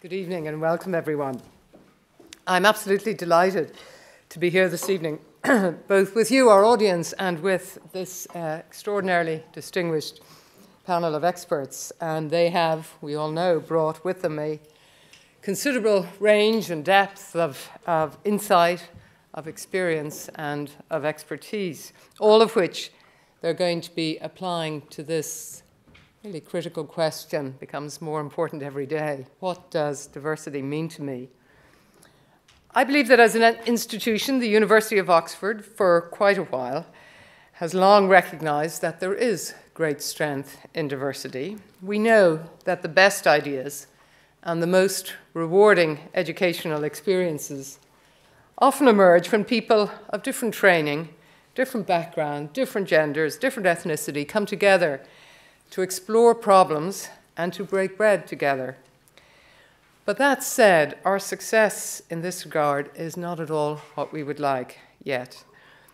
Good evening and welcome, everyone. I'm absolutely delighted to be here this evening, both with you, our audience, and with this extraordinarily distinguished panel of experts. And they have, we all know, brought with them a considerable range and depth of insight, of experience, and of expertise, all of which they're going to be applying to this really critical question, becomes more important every day. What does diversity mean to me? I believe that as an institution, the University of Oxford, for quite a while, has long recognized that there is great strength in diversity. We know that the best ideas and the most rewarding educational experiences often emerge when people of different training, different background, different genders, different ethnicity come together to explore problems and to break bread together. But that said, our success in this regard is not at all what we would like yet.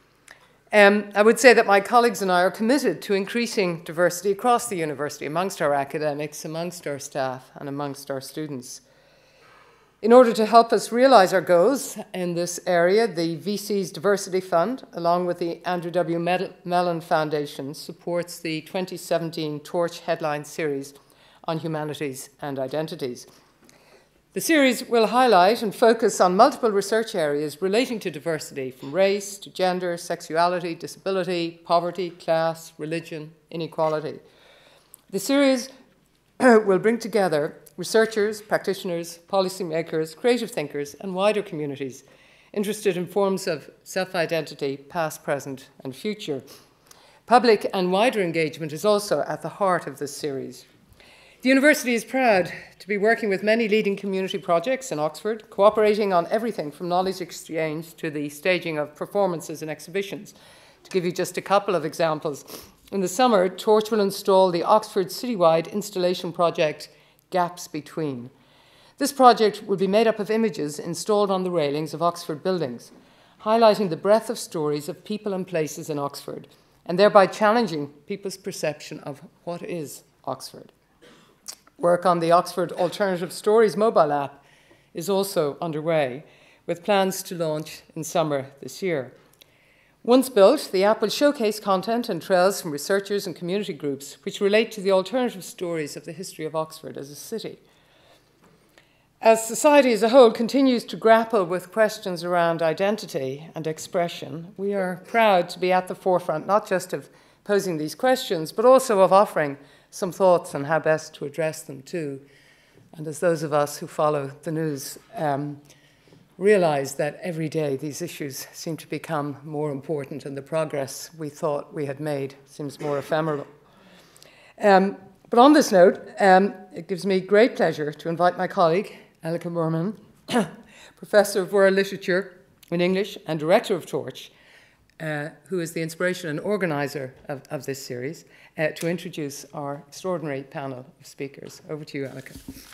I would say that my colleagues and I are committed to increasing diversity across the university, amongst our academics, amongst our staff, and amongst our students. In order to help us realize our goals in this area, the VC's Diversity Fund, along with the Andrew W. Mellon Foundation, supports the 2017 Torch Headline Series on Humanities and Identities. The series will highlight and focus on multiple research areas relating to diversity, from race to gender, sexuality, disability, poverty, class, religion, inequality. The series will bring together researchers, practitioners, policymakers, creative thinkers, and wider communities interested in forms of self-identity, past, present, and future. Public and wider engagement is also at the heart of this series. The university is proud to be working with many leading community projects in Oxford, cooperating on everything from knowledge exchange to the staging of performances and exhibitions. To give you just a couple of examples, in the summer, Torch will install the Oxford citywide installation project, Gaps Between. This project will be made up of images installed on the railings of Oxford buildings, highlighting the breadth of stories of people and places in Oxford, and thereby challenging people's perception of what is Oxford. Work on the Oxford Alternative Stories mobile app is also underway, with plans to launch in summer this year. Once built, the app will showcase content and trails from researchers and community groups which relate to the alternative stories of the history of Oxford as a city. As society as a whole continues to grapple with questions around identity and expression, we are proud to be at the forefront, not just of posing these questions, but also of offering some thoughts on how best to address them too. And as those of us who follow the news realize that every day these issues seem to become more important and the progress we thought we had made seems more ephemeral. But on this note, it gives me great pleasure to invite my colleague, Elleke Boehmer, Professor of World Literature in English and Director of Torch, who is the inspiration and organizer of this series, to introduce our extraordinary panel of speakers. Over to you, Elleke.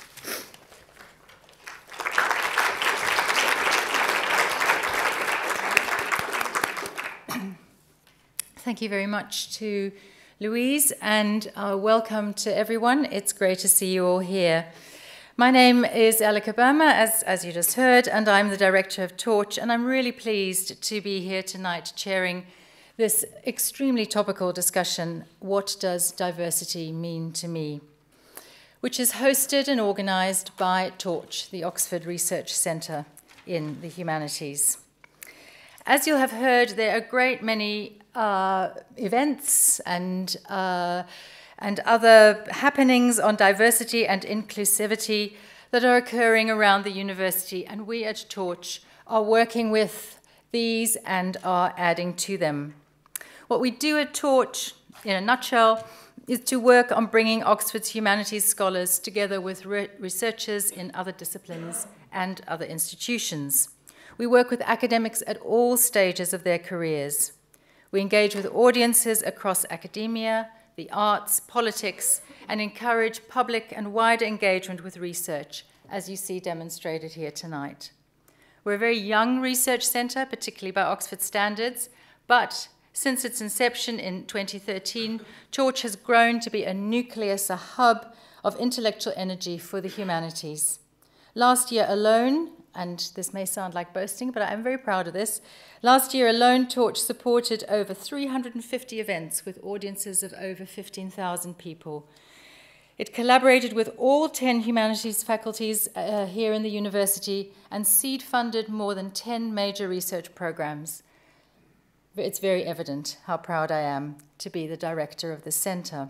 Thank you very much to Louise, and welcome to everyone. It's great to see you all here. My name is Elleke Boehmer, as you just heard, and I'm the director of Torch, and I'm really pleased to be here tonight chairing this extremely topical discussion, What Does Diversity Mean to Me?, which is hosted and organised by Torch, the Oxford Research Centre in the Humanities. As you'll have heard, there are a great many events and other happenings on diversity and inclusivity that are occurring around the university, and we at Torch are working with these and are adding to them. What we do at Torch, in a nutshell, is to work on bringing Oxford's humanities scholars together with researchers in other disciplines and other institutions. We work with academics at all stages of their careers. We engage with audiences across academia, the arts, politics, and encourage public and wider engagement with research, as you see demonstrated here tonight. We're a very young research centre, particularly by Oxford standards, but since its inception in 2013, Torch has grown to be a nucleus, a hub of intellectual energy for the humanities. Last year alone, and this may sound like boasting, but I'm very proud of this, last year alone, Torch supported over 350 events with audiences of over 15,000 people. It collaborated with all 10 humanities faculties here in the university and seed-funded more than 10 major research programs. It's very evident how proud I am to be the director of this centre.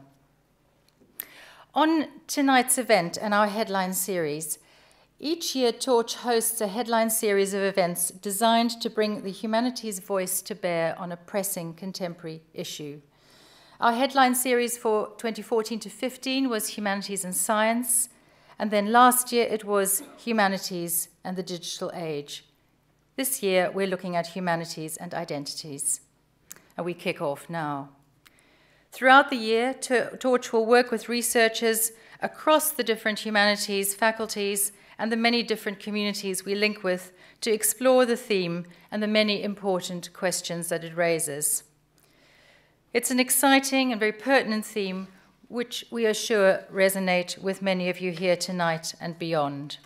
On tonight's event and our headline series, each year Torch hosts a headline series of events designed to bring the humanities voice to bear on a pressing contemporary issue. Our headline series for 2014 to 15 was Humanities and Science, and then last year it was Humanities and the Digital Age. This year we're looking at Humanities and Identities, and we kick off now. Throughout the year, Torch will work with researchers across the different humanities faculties and the many different communities we link with to explore the theme and the many important questions that it raises. It's an exciting and very pertinent theme which we are sure resonate with many of you here tonight and beyond.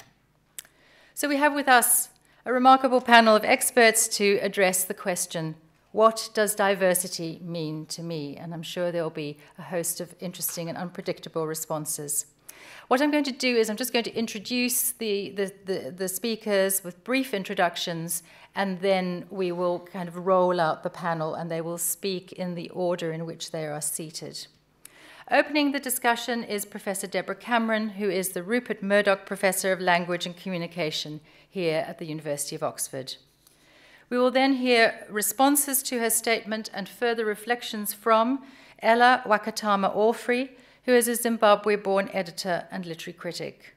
So we have with us a remarkable panel of experts to address the question, what does diversity mean to me? And I'm sure there'll be a host of interesting and unpredictable responses. What I'm going to do is I'm just going to introduce the speakers with brief introductions, and then we will kind of roll out the panel and they will speak in the order in which they are seated. Opening the discussion is Professor Deborah Cameron, who is the Rupert Murdoch Professor of Language and Communication here at the University of Oxford. We will then hear responses to her statement and further reflections from Ellah Wakatama Allfrey, who is a Zimbabwe-born editor and literary critic.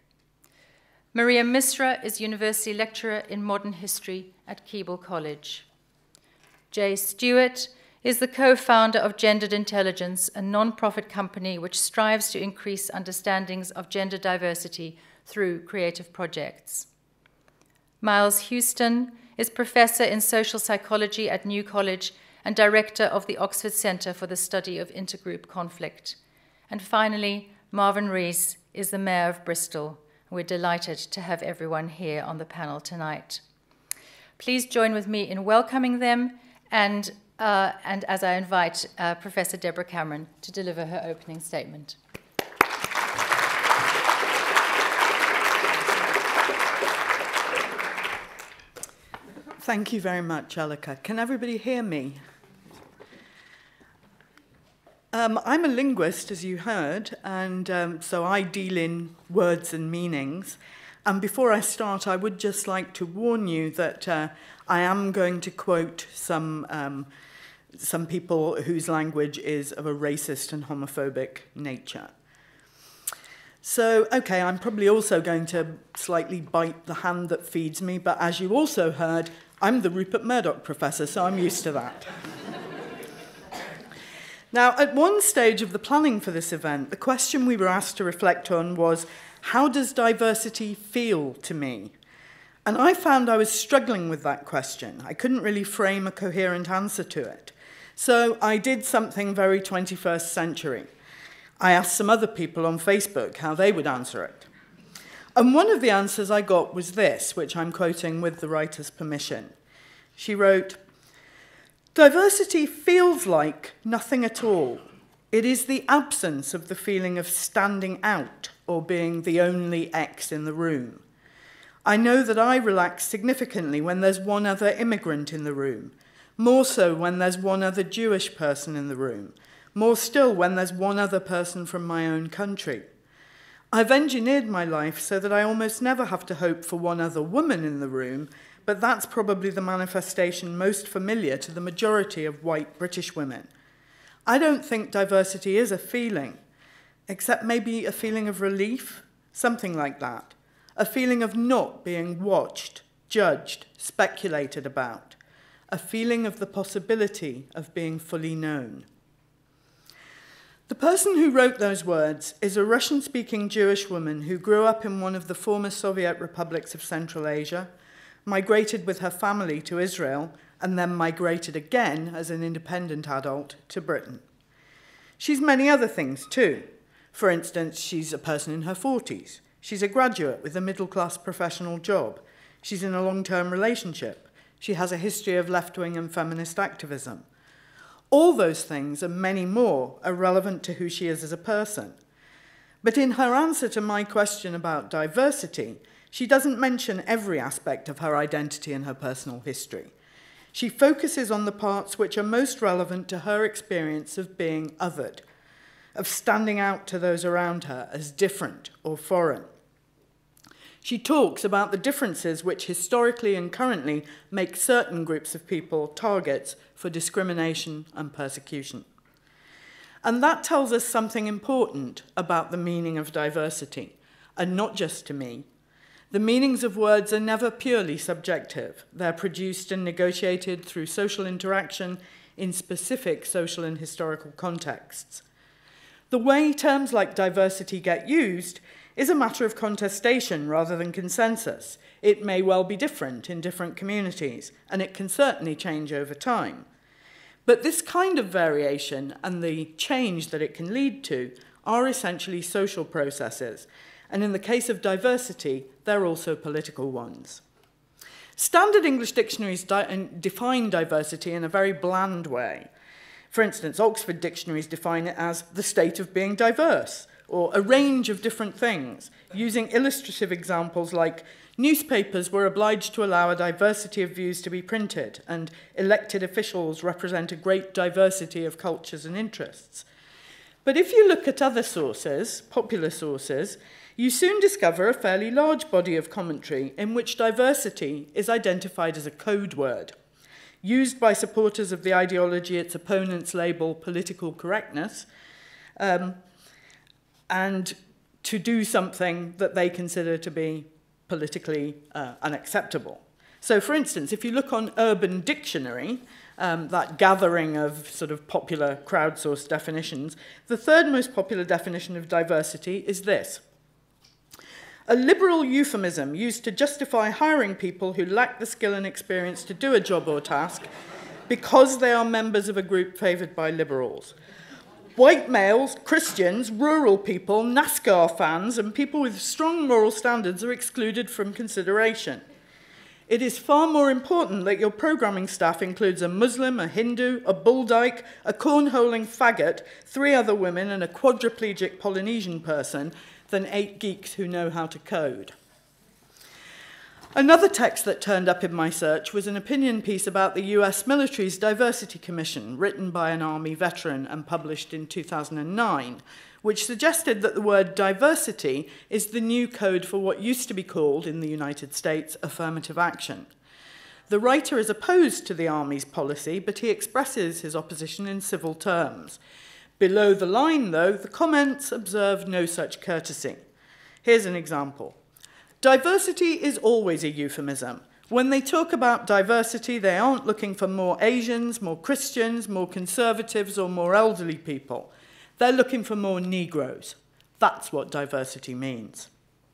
Maria Misra is University Lecturer in Modern History at Keble College. Jay Stewart is the co-founder of Gendered Intelligence, a non-profit company which strives to increase understandings of gender diversity through creative projects. Miles Hewstone is Professor in Social Psychology at New College and Director of the Oxford Centre for the Study of Intergroup Conflict. And finally, Marvin Rees is the Mayor of Bristol. We're delighted to have everyone here on the panel tonight. Please join with me in welcoming them and as I invite Professor Deborah Cameron to deliver her opening statement. Thank you very much, Elleke. Can everybody hear me? I'm a linguist, as you heard, and so I deal in words and meanings. And before I start, I would just like to warn you that I am going to quote some people whose language is of a racist and homophobic nature. So, okay, I'm probably also going to slightly bite the hand that feeds me, but as you also heard, I'm the Rupert Murdoch Professor, so I'm used to that. Now, at one stage of the planning for this event, the question we were asked to reflect on was, how does diversity feel to me? And I found I was struggling with that question. I couldn't really frame a coherent answer to it. So I did something very 21st century. I asked some other people on Facebook how they would answer it. And one of the answers I got was this, which I'm quoting with the writer's permission. She wrote, "Diversity feels like nothing at all. It is the absence of the feeling of standing out or being the only X in the room. I know that I relax significantly when there's one other immigrant in the room, more so when there's one other Jewish person in the room, more still when there's one other person from my own country. I've engineered my life so that I almost never have to hope for one other woman in the room, but that's probably the manifestation most familiar to the majority of white British women. I don't think diversity is a feeling, except maybe a feeling of relief, something like that. A feeling of not being watched, judged, speculated about. A feeling of the possibility of being fully known." The person who wrote those words is a Russian-speaking Jewish woman who grew up in one of the former Soviet republics of Central Asia, migrated with her family to Israel, and then migrated again as an independent adult to Britain. She's many other things too. For instance, she's a person in her 40s. She's a graduate with a middle-class professional job. She's in a long-term relationship. She has a history of left-wing and feminist activism. All those things and many more are relevant to who she is as a person. But in her answer to my question about diversity, she doesn't mention every aspect of her identity and her personal history. She focuses on the parts which are most relevant to her experience of being othered, of standing out to those around her as different or foreign. She talks about the differences which historically and currently make certain groups of people targets for discrimination and persecution. And that tells us something important about the meaning of diversity, and not just to me. The meanings of words are never purely subjective. They're produced and negotiated through social interaction in specific social and historical contexts. The way terms like diversity get used is a matter of contestation rather than consensus. It may well be different in different communities, and it can certainly change over time. But this kind of variation and the change that it can lead to are essentially social processes, and in the case of diversity, they're also political ones. Standard English dictionaries define diversity in a very bland way. For instance, Oxford dictionaries define it as the state of being diverse, or a range of different things, using illustrative examples like newspapers were obliged to allow a diversity of views to be printed, and elected officials represent a great diversity of cultures and interests. But if you look at other sources, popular sources, you soon discover a fairly large body of commentary in which diversity is identified as a code word, used by supporters of the ideology its opponents label political correctness, and to do something that they consider to be politically unacceptable. So, for instance, if you look on Urban Dictionary, that gathering of sort of popular crowdsourced definitions, the third most popular definition of diversity is this: a liberal euphemism used to justify hiring people who lack the skill and experience to do a job or task because they are members of a group favoured by liberals. White males, Christians, rural people, NASCAR fans, and people with strong moral standards are excluded from consideration. It is far more important that your programming staff includes a Muslim, a Hindu, a bull dyke, a cornholing faggot, 3 other women, and a quadriplegic Polynesian person than 8 geeks who know how to code. Another text that turned up in my search was an opinion piece about the US military's Diversity Commission, written by an Army veteran and published in 2009, which suggested that the word diversity is the new code for what used to be called, in the United States, affirmative action. The writer is opposed to the Army's policy, but he expresses his opposition in civil terms. Below the line, though, the comments observe no such courtesy. Here's an example. Diversity is always a euphemism. When they talk about diversity, they aren't looking for more Asians, more Christians, more conservatives, or more elderly people. They're looking for more Negroes. That's what diversity means.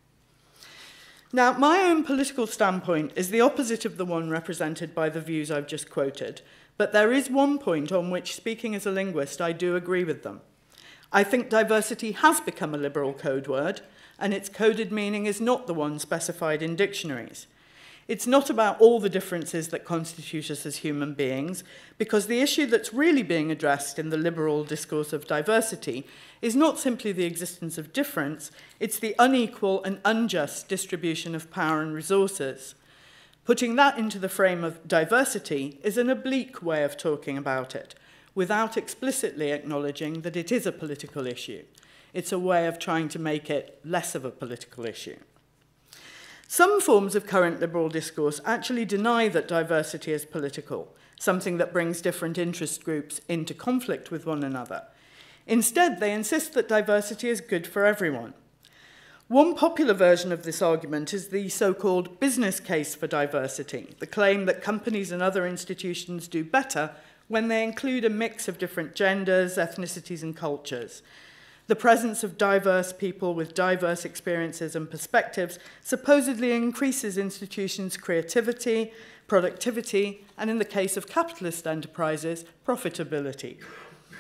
Now, my own political standpoint is the opposite of the one represented by the views I've just quoted, but there is one point on which, speaking as a linguist, I do agree with them. I think diversity has become a liberal code word, and its coded meaning is not the one specified in dictionaries. It's not about all the differences that constitute us as human beings, because the issue that's really being addressed in the liberal discourse of diversity is not simply the existence of difference, it's the unequal and unjust distribution of power and resources. Putting that into the frame of diversity is an oblique way of talking about it, without explicitly acknowledging that it is a political issue. It's a way of trying to make it less of a political issue. Some forms of current liberal discourse actually deny that diversity is political, something that brings different interest groups into conflict with one another. Instead, they insist that diversity is good for everyone. One popular version of this argument is the so-called business case for diversity, the claim that companies and other institutions do better when they include a mix of different genders, ethnicities, and cultures. The presence of diverse people with diverse experiences and perspectives supposedly increases institutions' creativity, productivity, and in the case of capitalist enterprises, profitability.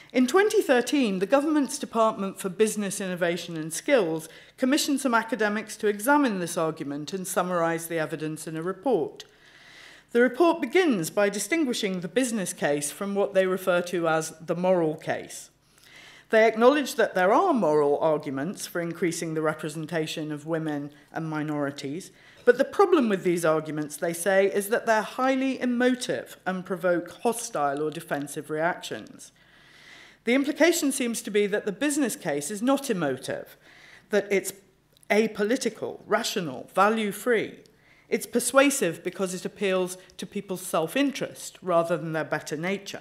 In 2013, the government's Department for Business, Innovation and Skills commissioned some academics to examine this argument and summarise the evidence in a report. The report begins by distinguishing the business case from what they refer to as the moral case. They acknowledge that there are moral arguments for increasing the representation of women and minorities, but the problem with these arguments, they say, is that they're highly emotive and provoke hostile or defensive reactions. The implication seems to be that the business case is not emotive, that it's apolitical, rational, value-free. It's persuasive because it appeals to people's self-interest rather than their better nature.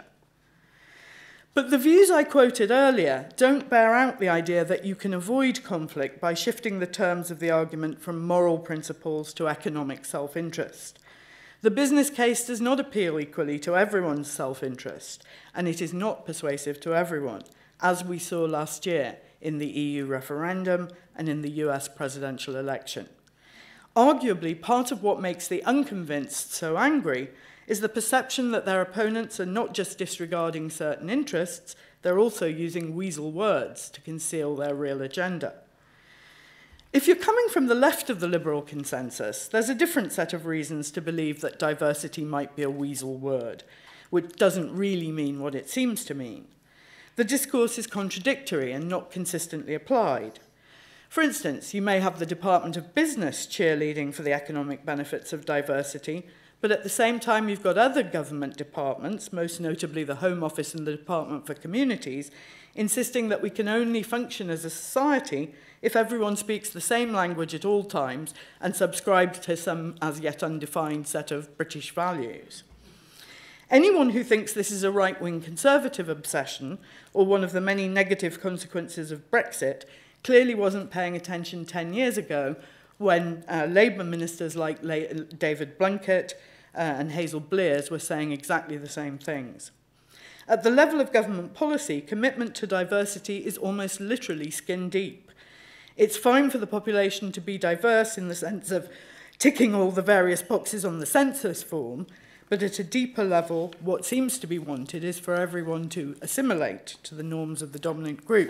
But the views I quoted earlier don't bear out the idea that you can avoid conflict by shifting the terms of the argument from moral principles to economic self-interest. The business case does not appeal equally to everyone's self-interest, and it is not persuasive to everyone, as we saw last year in the EU referendum and in the US presidential election. Arguably, part of what makes the unconvinced so angry is the perception that their opponents are not just disregarding certain interests, they're also using weasel words to conceal their real agenda. If you're coming from the left of the liberal consensus, there's a different set of reasons to believe that diversity might be a weasel word, which doesn't really mean what it seems to mean. The discourse is contradictory and not consistently applied. For instance, you may have the Department of Business cheerleading for the economic benefits of diversity, but at the same time you've got other government departments, most notably the Home Office and the Department for Communities, insisting that we can only function as a society if everyone speaks the same language at all times and subscribes to some as yet undefined set of British values. Anyone who thinks this is a right-wing conservative obsession or one of the many negative consequences of Brexit clearly wasn't paying attention 10 years ago when Labour ministers like David Blunkett and Hazel Blears were saying exactly the same things. At the level of government policy, commitment to diversity is almost literally skin deep. It's fine for the population to be diverse in the sense of ticking all the various boxes on the census form, but at a deeper level, what seems to be wanted is for everyone to assimilate to the norms of the dominant group.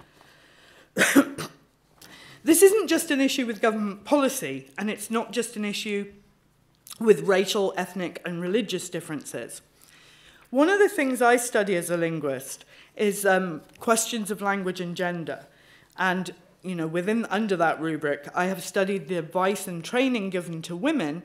This isn't just an issue with government policy, and it's not just an issue with racial, ethnic, and religious differences. One of the things I study as a linguist is questions of language and gender. And, under that rubric, I have studied the advice and training given to women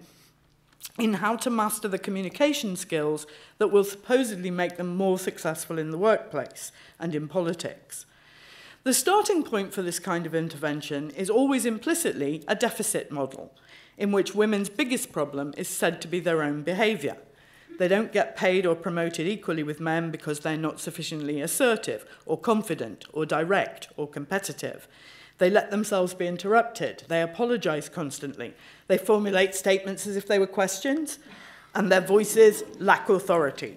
in how to master the communication skills that will supposedly make them more successful in the workplace and in politics. The starting point for this kind of intervention is always implicitly a deficit model, in which women's biggest problem is said to be their own behaviour. They don't get paid or promoted equally with men because they're not sufficiently assertive or confident or direct or competitive. They let themselves be interrupted. They apologise constantly. They formulate statements as if they were questions, and their voices lack authority.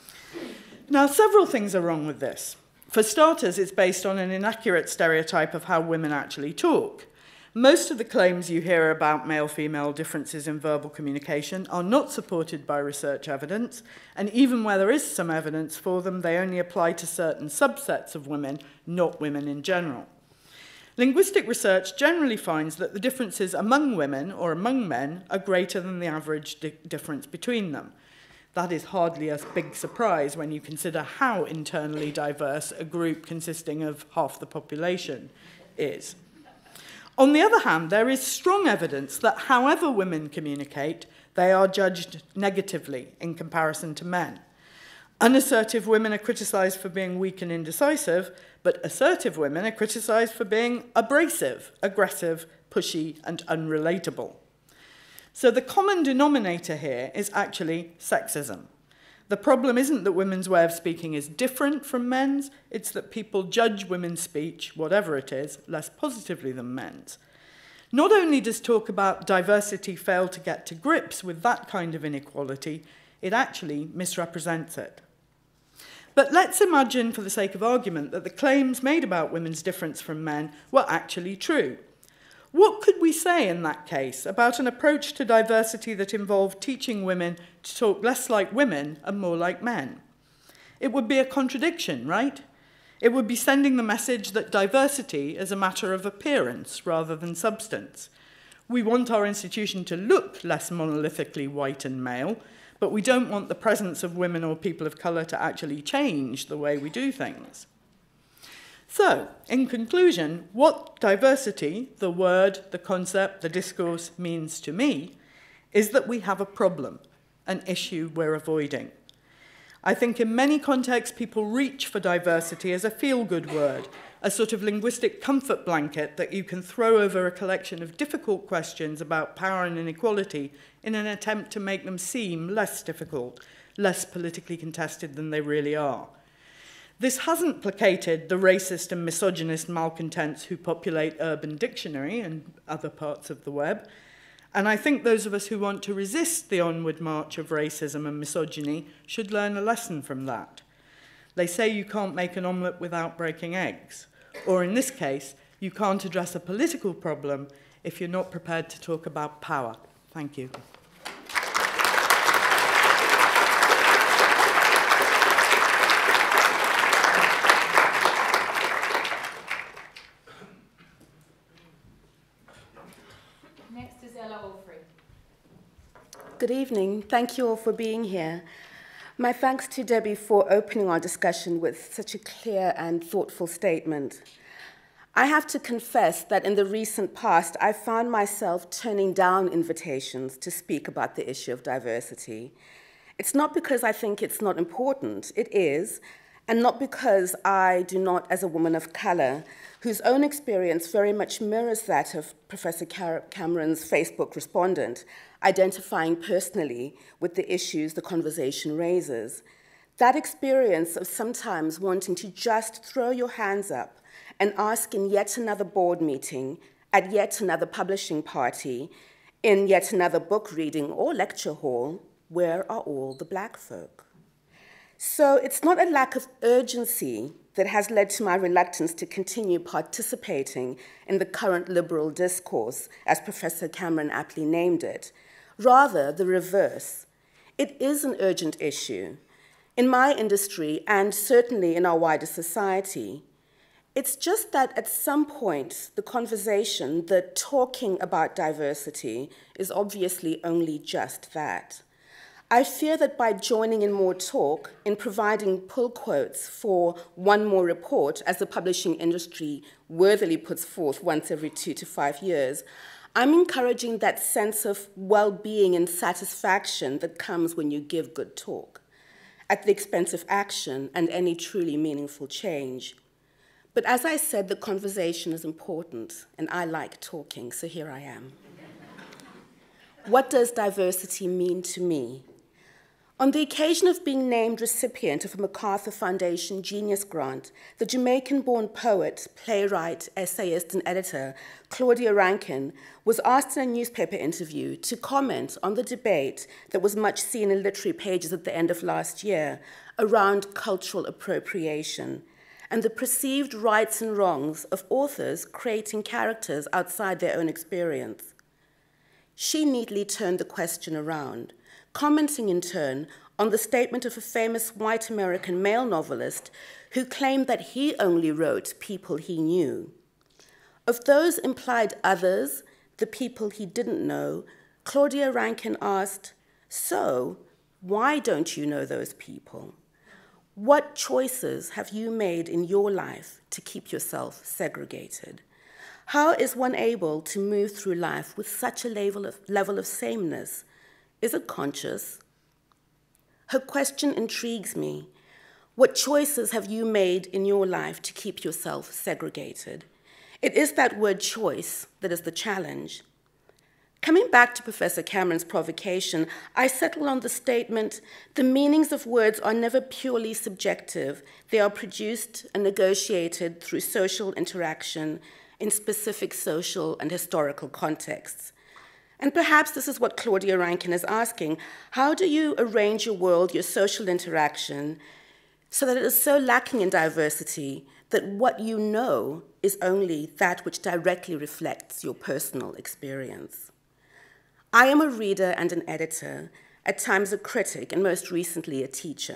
Now, several things are wrong with this. For starters, it's based on an inaccurate stereotype of how women actually talk. Most of the claims you hear about male-female differences in verbal communication are not supported by research evidence, and even where there is some evidence for them, they only apply to certain subsets of women, not women in general. Linguistic research generally finds that the differences among women or among men are greater than the average difference between them. That is hardly a big surprise when you consider how internally diverse a group consisting of half the population is. On the other hand, there is strong evidence that however women communicate, they are judged negatively in comparison to men. Unassertive women are criticised for being weak and indecisive, but assertive women are criticised for being abrasive, aggressive, pushy, and unrelatable. So the common denominator here is actually sexism. The problem isn't that women's way of speaking is different from men's, it's that people judge women's speech, whatever it is, less positively than men's. Not only does talk about diversity fail to get to grips with that kind of inequality, it actually misrepresents it. But let's imagine, for the sake of argument, that the claims made about women's difference from men were actually true. What could we say in that case about an approach to diversity that involved teaching women to talk less like women and more like men? It would be a contradiction, right? It would be sending the message that diversity is a matter of appearance rather than substance. We want our institution to look less monolithically white and male, but we don't want the presence of women or people of colour to actually change the way we do things. So, in conclusion, what diversity, the word, the concept, the discourse, means to me is that we have a problem, an issue we're avoiding. I think in many contexts people reach for diversity as a feel-good word, a sort of linguistic comfort blanket that you can throw over a collection of difficult questions about power and inequality in an attempt to make them seem less difficult, less politically contested than they really are. This hasn't placated the racist and misogynist malcontents who populate Urban Dictionary and other parts of the web, and I think those of us who want to resist the onward march of racism and misogyny should learn a lesson from that. They say you can't make an omelette without breaking eggs, or in this case, you can't address a political problem if you're not prepared to talk about power. Thank you. Next is Ellah Wakatama. Good evening. Thank you all for being here. My thanks to Debbie for opening our discussion with such a clear and thoughtful statement. I have to confess that in the recent past, I found myself turning down invitations to speak about the issue of diversity. It's not because I think it's not important, it is, and not because I do not, as a woman of color, whose own experience very much mirrors that of Professor Cameron's Facebook respondent, identifying personally with the issues the conversation raises. That experience of sometimes wanting to just throw your hands up and ask in yet another board meeting, at yet another publishing party, in yet another book reading or lecture hall, where are all the black folk? So it's not a lack of urgency that has led to my reluctance to continue participating in the current liberal discourse, as Professor Cameron aptly named it. Rather, the reverse. It is an urgent issue. In my industry, and certainly in our wider society, it's just that at some point, the conversation, the talking about diversity, is obviously only just that. I fear that by joining in more talk, in providing pull quotes for one more report, as the publishing industry worthily puts forth once every 2 to 5 years, I'm encouraging that sense of well-being and satisfaction that comes when you give good talk, at the expense of action and any truly meaningful change. But as I said, the conversation is important, and I like talking, so here I am. What does diversity mean to me? On the occasion of being named recipient of a MacArthur Foundation Genius Grant, the Jamaican-born poet, playwright, essayist, and editor, Claudia Rankine, was asked in a newspaper interview to comment on the debate that was much seen in literary pages at the end of last year around cultural appropriation and the perceived rights and wrongs of authors creating characters outside their own experience. She neatly turned the question around, commenting in turn on the statement of a famous white American male novelist who claimed that he only wrote people he knew. Of those implied others, the people he didn't know, Claudia Rankine asked, "So, why don't you know those people? What choices have you made in your life to keep yourself segregated? How is one able to move through life with such a level of sameness? Is it conscious?" Her question intrigues me. What choices have you made in your life to keep yourself segregated? It is that word choice that is the challenge. Coming back to Professor Cameron's provocation, I settle on the statement, the meanings of words are never purely subjective. They are produced and negotiated through social interaction in specific social and historical contexts. And perhaps this is what Claudia Rankine is asking. How do you arrange your world, your social interaction, so that it is so lacking in diversity that what you know is only that which directly reflects your personal experience? I am a reader and an editor, at times a critic, and most recently a teacher.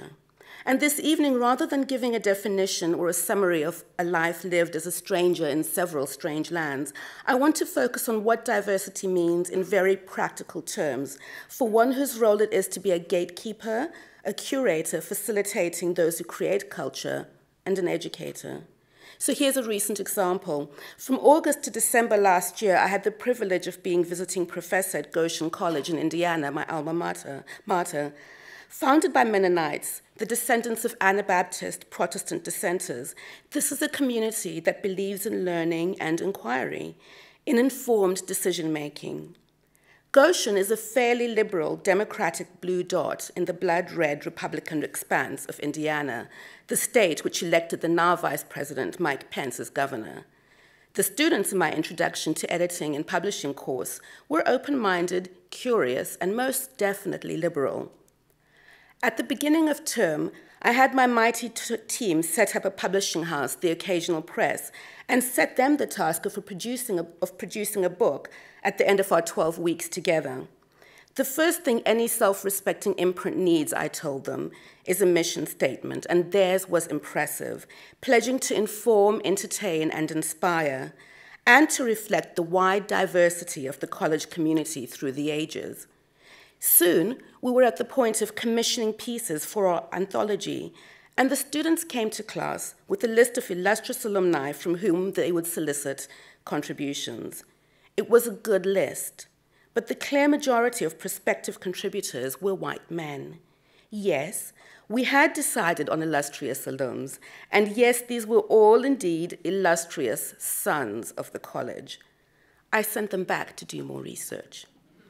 And this evening, rather than giving a definition or a summary of a life lived as a stranger in several strange lands, I want to focus on what diversity means in very practical terms, for one whose role it is to be a gatekeeper, a curator facilitating those who create culture, and an educator. So here's a recent example. From August to December last year, I had the privilege of being visiting professor at Goshen College in Indiana, my alma mater. Founded by Mennonites, the descendants of Anabaptist Protestant dissenters, this is a community that believes in learning and inquiry, in informed decision-making. Goshen is a fairly liberal, democratic blue dot in the blood-red Republican expanse of Indiana, the state which elected the now Vice President Mike Pence as governor. The students in my introduction to editing and publishing course were open-minded, curious, and most definitely liberal. At the beginning of term, I had my mighty team set up a publishing house, The Occasional Press, and set them the task of producing a book at the end of our 12 weeks together. The first thing any self-respecting imprint needs, I told them, is a mission statement, and theirs was impressive, pledging to inform, entertain, and inspire, and to reflect the wide diversity of the college community through the ages. Soon, we were at the point of commissioning pieces for our anthology, and the students came to class with a list of illustrious alumni from whom they would solicit contributions. It was a good list, but the clear majority of prospective contributors were white men. Yes, we had decided on illustrious alums, and yes, these were all indeed illustrious sons of the college. I sent them back to do more research.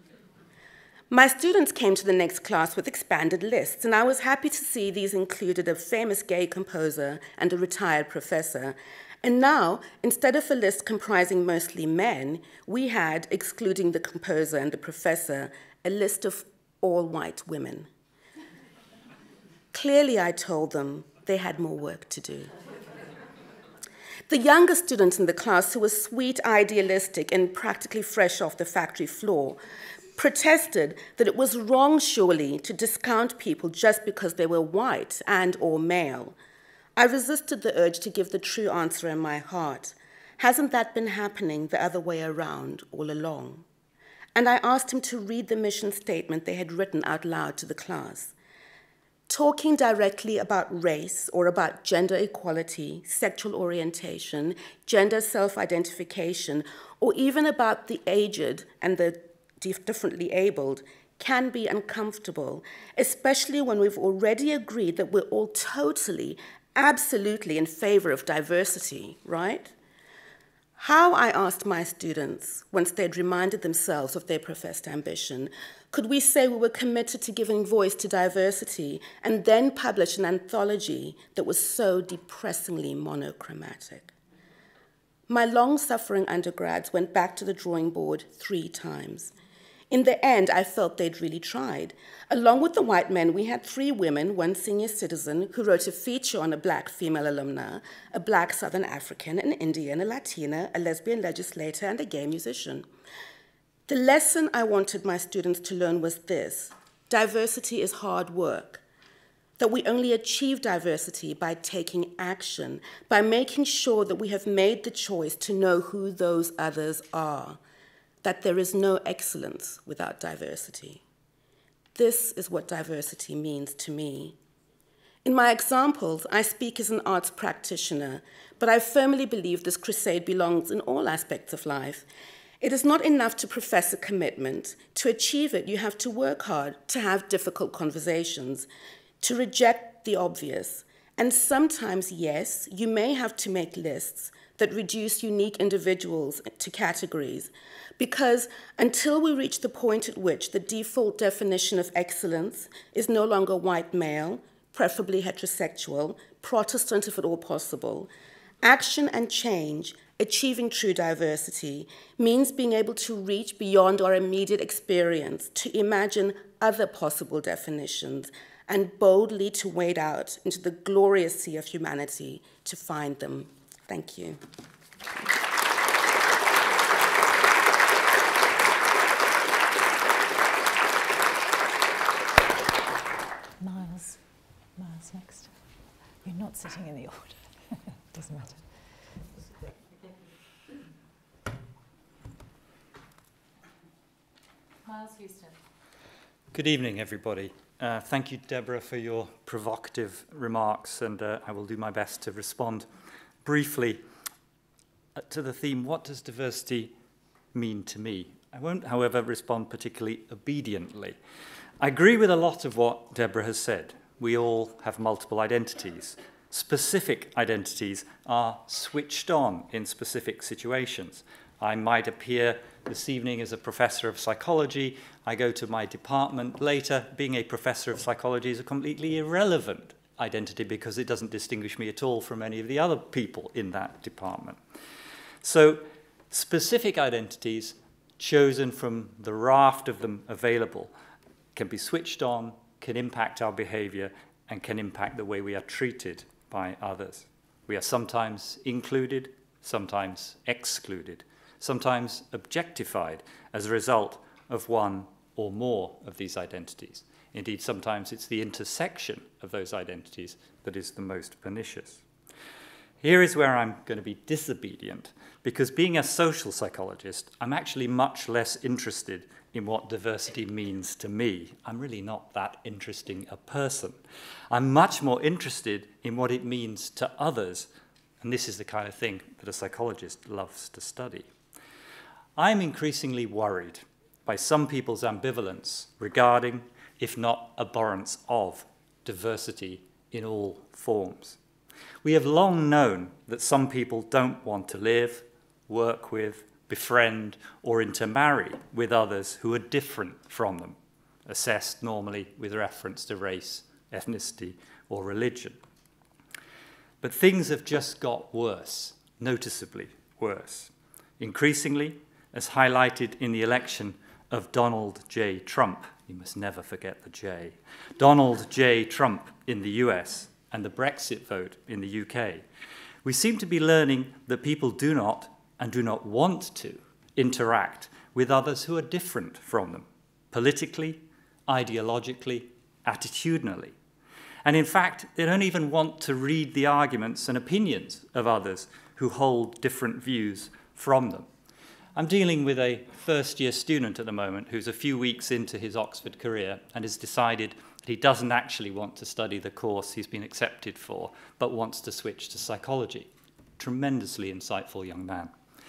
My students came to the next class with expanded lists, and I was happy to see these included a famous gay composer and a retired professor. And now, instead of a list comprising mostly men, we had, excluding the composer and the professor, a list of all white women. Clearly, I told them, they had more work to do. The younger student in the class, who was sweet, idealistic, and practically fresh off the factory floor, protested that it was wrong, surely, to discount people just because they were white and or male. I resisted the urge to give the true answer in my heart. Hasn't that been happening the other way around all along? And I asked him to read the mission statement they had written out loud to the class. Talking directly about race or about gender equality, sexual orientation, gender self-identification, or even about the aged and the differently abled can be uncomfortable, especially when we've already agreed that we're all totally, absolutely in favor of diversity, right? How, I asked my students, once they'd reminded themselves of their professed ambition, could we say we were committed to giving voice to diversity and then publish an anthology that was so depressingly monochromatic? My long-suffering undergrads went back to the drawing board 3 times. In the end, I felt they'd really tried. Along with the white men, we had 3 women, 1 senior citizen, who wrote a feature on a black female alumna, a black Southern African, an Indian, a Latina, a lesbian legislator, and a gay musician. The lesson I wanted my students to learn was this: diversity is hard work, that we only achieve diversity by taking action, by making sure that we have made the choice to know who those others are, that there is no excellence without diversity. This is what diversity means to me. In my examples, I speak as an arts practitioner, but I firmly believe this crusade belongs in all aspects of life. It is not enough to profess a commitment. To achieve it, you have to work hard, to have difficult conversations, to reject the obvious. And sometimes, yes, you may have to make lists that reduce unique individuals to categories, because until we reach the point at which the default definition of excellence is no longer white male, preferably heterosexual, Protestant if at all possible, action and change, achieving true diversity, means being able to reach beyond our immediate experience, to imagine other possible definitions, and boldly to wade out into the glorious sea of humanity to find them. Thank you. Miles next. not sitting in the order. Doesn't matter. Miles Hewstone. Good evening, everybody. Thank you, Deborah, for your provocative remarks, and I will do my best to respond briefly to the theme, what does diversity mean to me? I won't, however, respond particularly obediently. I agree with a lot of what Deborah has said. We all have multiple identities. Specific identities are switched on in specific situations. I might appear this evening as a professor of psychology. I go to my department later. Being a professor of psychology is a completely irrelevant identity because it doesn't distinguish me at all from any of the other people in that department. So specific identities chosen from the raft of them available can be switched on, can impact our behavior, and can impact the way we are treated by others. We are sometimes included, sometimes excluded, sometimes objectified as a result of one or more of these identities. Indeed, sometimes it's the intersection of those identities that is the most pernicious. Here is where I'm going to be disobedient, because being a social psychologist, I'm actually much less interested in what diversity means to me. I'm really not that interesting a person. I'm much more interested in what it means to others, and this is the kind of thing that a psychologist loves to study. I'm increasingly worried by some people's ambivalence regarding, if not abhorrence of, diversity in all forms. We have long known that some people don't want to live, work with, befriend, or intermarry with others who are different from them, assessed normally with reference to race, ethnicity, or religion. But things have just got worse, noticeably worse. Increasingly, as highlighted in the election of Donald J. Trump, you must never forget the J, Donald J. Trump in the US and the Brexit vote in the UK, we seem to be learning that people do not and do not want to interact with others who are different from them, politically, ideologically, attitudinally. And in fact, they don't even want to read the arguments and opinions of others who hold different views from them. I'm dealing with a first-year student at the moment who's a few weeks into his Oxford career and has decided that he doesn't actually want to study the course he's been accepted for, but wants to switch to psychology. Tremendously insightful young man.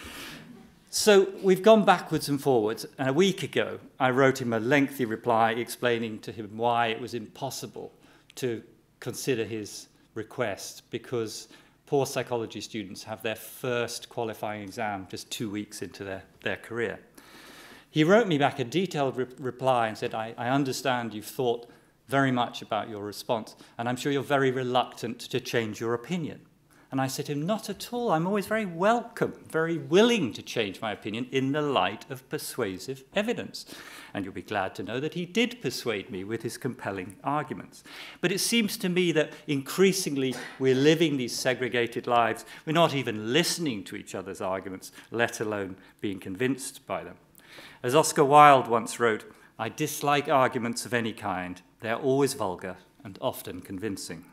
So we've gone backwards and forwards, and a week ago I wrote him a lengthy reply explaining to him why it was impossible to consider his request, because poor psychology students have their first qualifying exam just 2 weeks into their career. He wrote me back a detailed reply and said, I understand you've thought very much about your response, and I'm sure you're very reluctant to change your opinion. And I said to him, not at all. I'm always very welcome, very willing to change my opinion in the light of persuasive evidence. And you'll be glad to know that he did persuade me with his compelling arguments. But it seems to me that increasingly we're living these segregated lives. We're not even listening to each other's arguments, let alone being convinced by them. As Oscar Wilde once wrote, I dislike arguments of any kind. They're always vulgar and often convincing.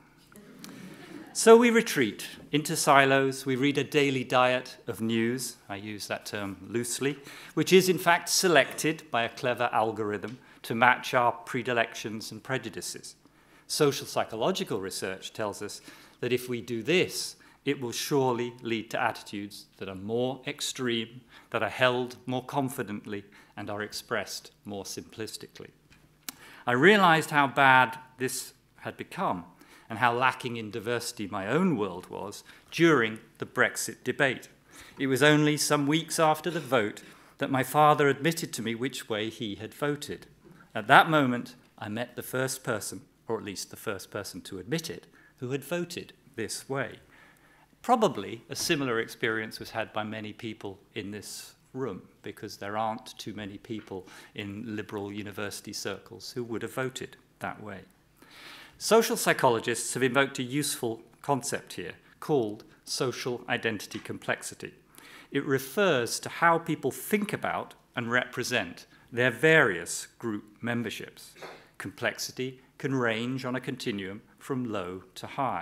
So we retreat into silos. We read a daily diet of news, I use that term loosely, which is in fact selected by a clever algorithm to match our predilections and prejudices. Social psychological research tells us that if we do this, it will surely lead to attitudes that are more extreme, that are held more confidently, and are expressed more simplistically. I realized how bad this had become, and how lacking in diversity my own world was during the Brexit debate. It was only some weeks after the vote that my father admitted to me which way he had voted. At that moment, I met the first person, or at least the first person to admit it, who had voted this way. Probably a similar experience was had by many people in this room, because there aren't too many people in liberal university circles who would have voted that way. Social psychologists have invoked a useful concept here called social identity complexity. It refers to how people think about and represent their various group memberships. Complexity can range on a continuum from low to high.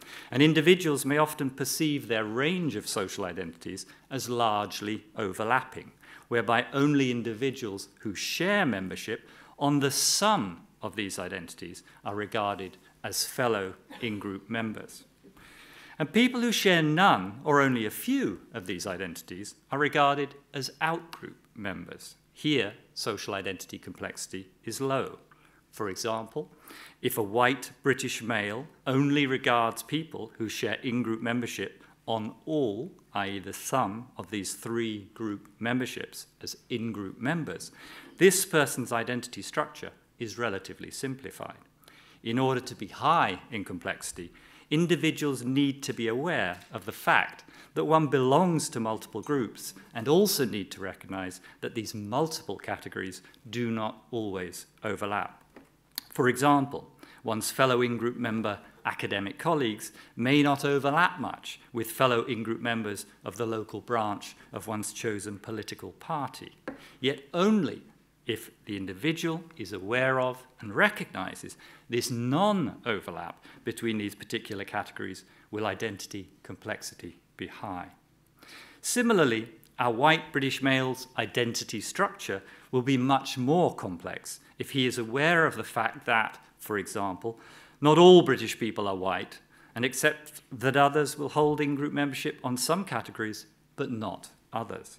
And individuals may often perceive their range of social identities as largely overlapping, whereby only individuals who share membership on the sum of these identities are regarded as fellow in-group members. And people who share none or only a few of these identities are regarded as out-group members. Here, social identity complexity is low. For example, if a white British male only regards people who share in-group membership on all, i.e. the sum of these three group memberships as in-group members, this person's identity structure is relatively simplified. In order to be high in complexity, individuals need to be aware of the fact that one belongs to multiple groups and also need to recognize that these multiple categories do not always overlap. For example, one's fellow in-group member academic colleagues may not overlap much with fellow in-group members of the local branch of one's chosen political party, yet only if the individual is aware of and recognizes this non-overlap between these particular categories will identity complexity be high. Similarly, our white British male's identity structure will be much more complex if he is aware of the fact that, for example, not all British people are white, and accept that others will hold in-group membership on some categories, but not others.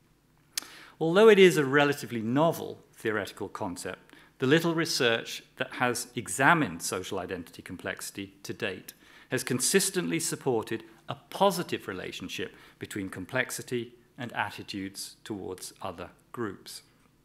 Although it is a relatively novel theoretical concept, the little research that has examined social identity complexity to date has consistently supported a positive relationship between complexity and attitudes towards other groups.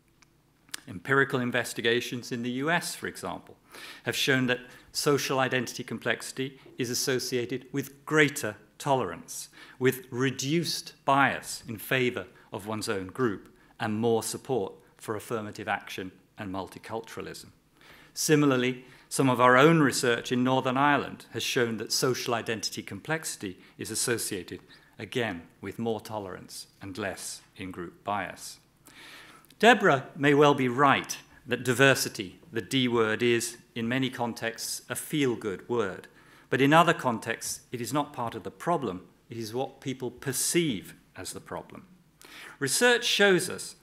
Empirical investigations in the US, for example, have shown that social identity complexity is associated with greater tolerance, with reduced bias in favor of one's own group, and more support for affirmative action and multiculturalism. Similarly, some of our own research in Northern Ireland has shown that social identity complexity is associated, again, with more tolerance and less in-group bias. Deborah may well be right that diversity, the D word, is, in many contexts, a feel-good word. But in other contexts, it is not part of the problem. It is what people perceive as the problem. Research shows us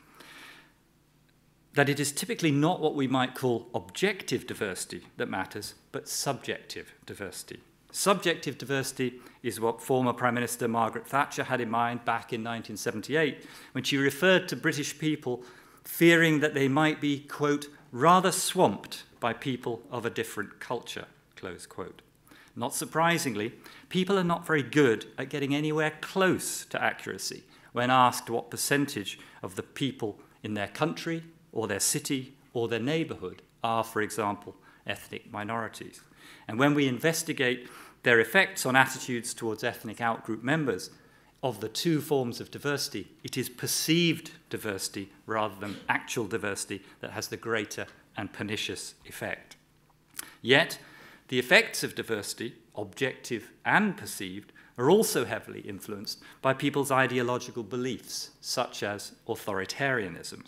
that it is typically not what we might call objective diversity that matters, but subjective diversity. Subjective diversity is what former Prime Minister Margaret Thatcher had in mind back in 1978 when she referred to British people fearing that they might be, quote, rather swamped by people of a different culture, close quote. Not surprisingly, people are not very good at getting anywhere close to accuracy when asked what percentage of the people in their country or their city or their neighbourhood are, for example, ethnic minorities. And when we investigate their effects on attitudes towards ethnic outgroup members, of the two forms of diversity, it is perceived diversity rather than actual diversity that has the greater and pernicious effect. Yet, the effects of diversity, objective and perceived, are also heavily influenced by people's ideological beliefs, such as authoritarianism.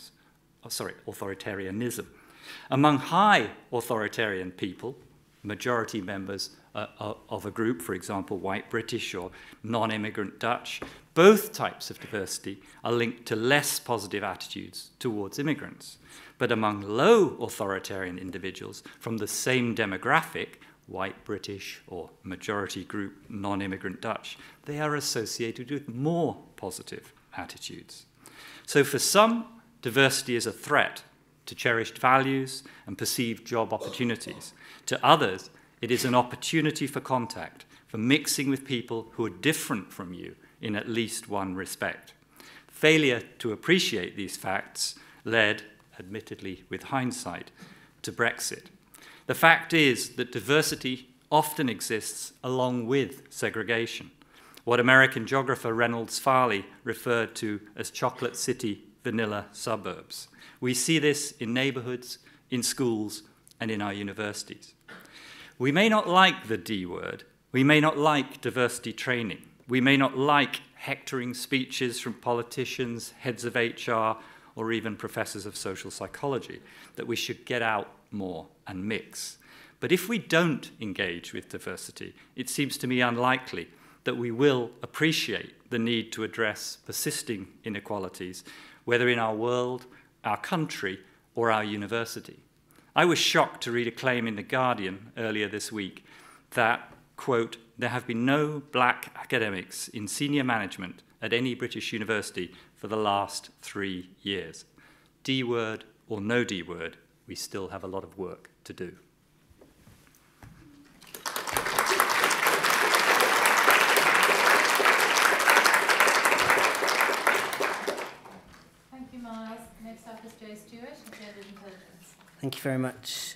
Among high authoritarian people, majority members of a group, for example, white British or non-immigrant Dutch, both types of diversity are linked to less positive attitudes towards immigrants. But among low authoritarian individuals from the same demographic, white British or majority group non-immigrant Dutch, they are associated with more positive attitudes. So for some, diversity is a threat to cherished values and perceived job opportunities. To others, it is an opportunity for contact, for mixing with people who are different from you in at least one respect. Failure to appreciate these facts led, admittedly with hindsight, to Brexit. The fact is that diversity often exists along with segregation, what American geographer Reynolds Farley referred to as chocolate city vanilla suburbs. We see this in neighborhoods, in schools, and in our universities. We may not like the D word. We may not like diversity training. We may not like hectoring speeches from politicians, heads of HR, or even professors of social psychology, that we should get out more and mix. But if we don't engage with diversity, it seems to me unlikely that we will appreciate the need to address persisting inequalities, whether in our world, our country, or our university. I was shocked to read a claim in The Guardian earlier this week that, quote, there have been no black academics in senior management at any British university for the last 3 years. D word or no D word, we still have a lot of work to do. Thank you, Miles. Next up is Stewart, Gender Intelligence. Thank you very much.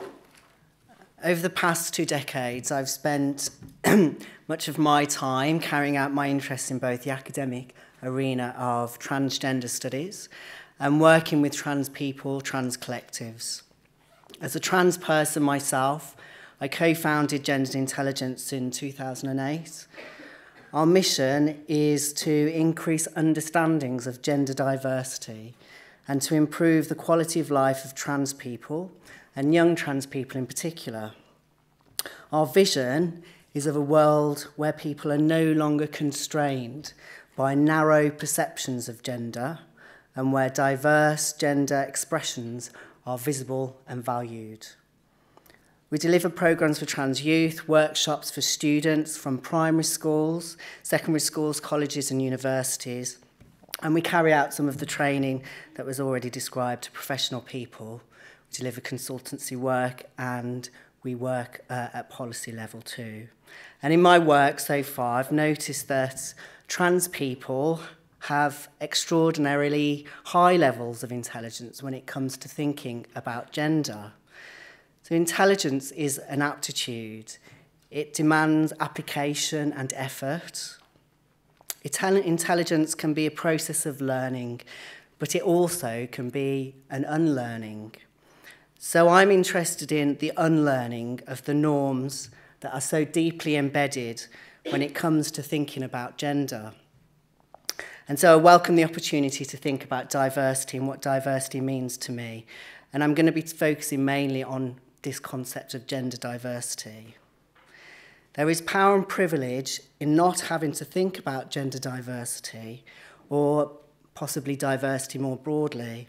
Over the past 2 decades, I've spent much of my time carrying out my interest in both the academic arena of transgender studies and working with trans people, trans collectives. As a trans person myself, I co-founded Gender Intelligence in 2008. Our mission is to increase understandings of gender diversity and to improve the quality of life of trans people and young trans people in particular. Our vision is of a world where people are no longer constrained by narrow perceptions of gender and where diverse gender expressions are visible and valued. We deliver programs for trans youth, workshops for students from primary schools, secondary schools, colleges and universities, and we carry out some of the training that was already described to professional people. We deliver consultancy work and we work at policy level too. And in my work so far, I've noticed that trans people have extraordinarily high levels of intelligence when it comes to thinking about gender. So intelligence is an aptitude. It demands application and effort. Intelligence can be a process of learning, but it also can be an unlearning. So I'm interested in the unlearning of the norms that are so deeply embedded when it comes to thinking about gender. And so I welcome the opportunity to think about diversity and what diversity means to me. And I'm going to be focusing mainly on this concept of gender diversity. There is power and privilege in not having to think about gender diversity or possibly diversity more broadly.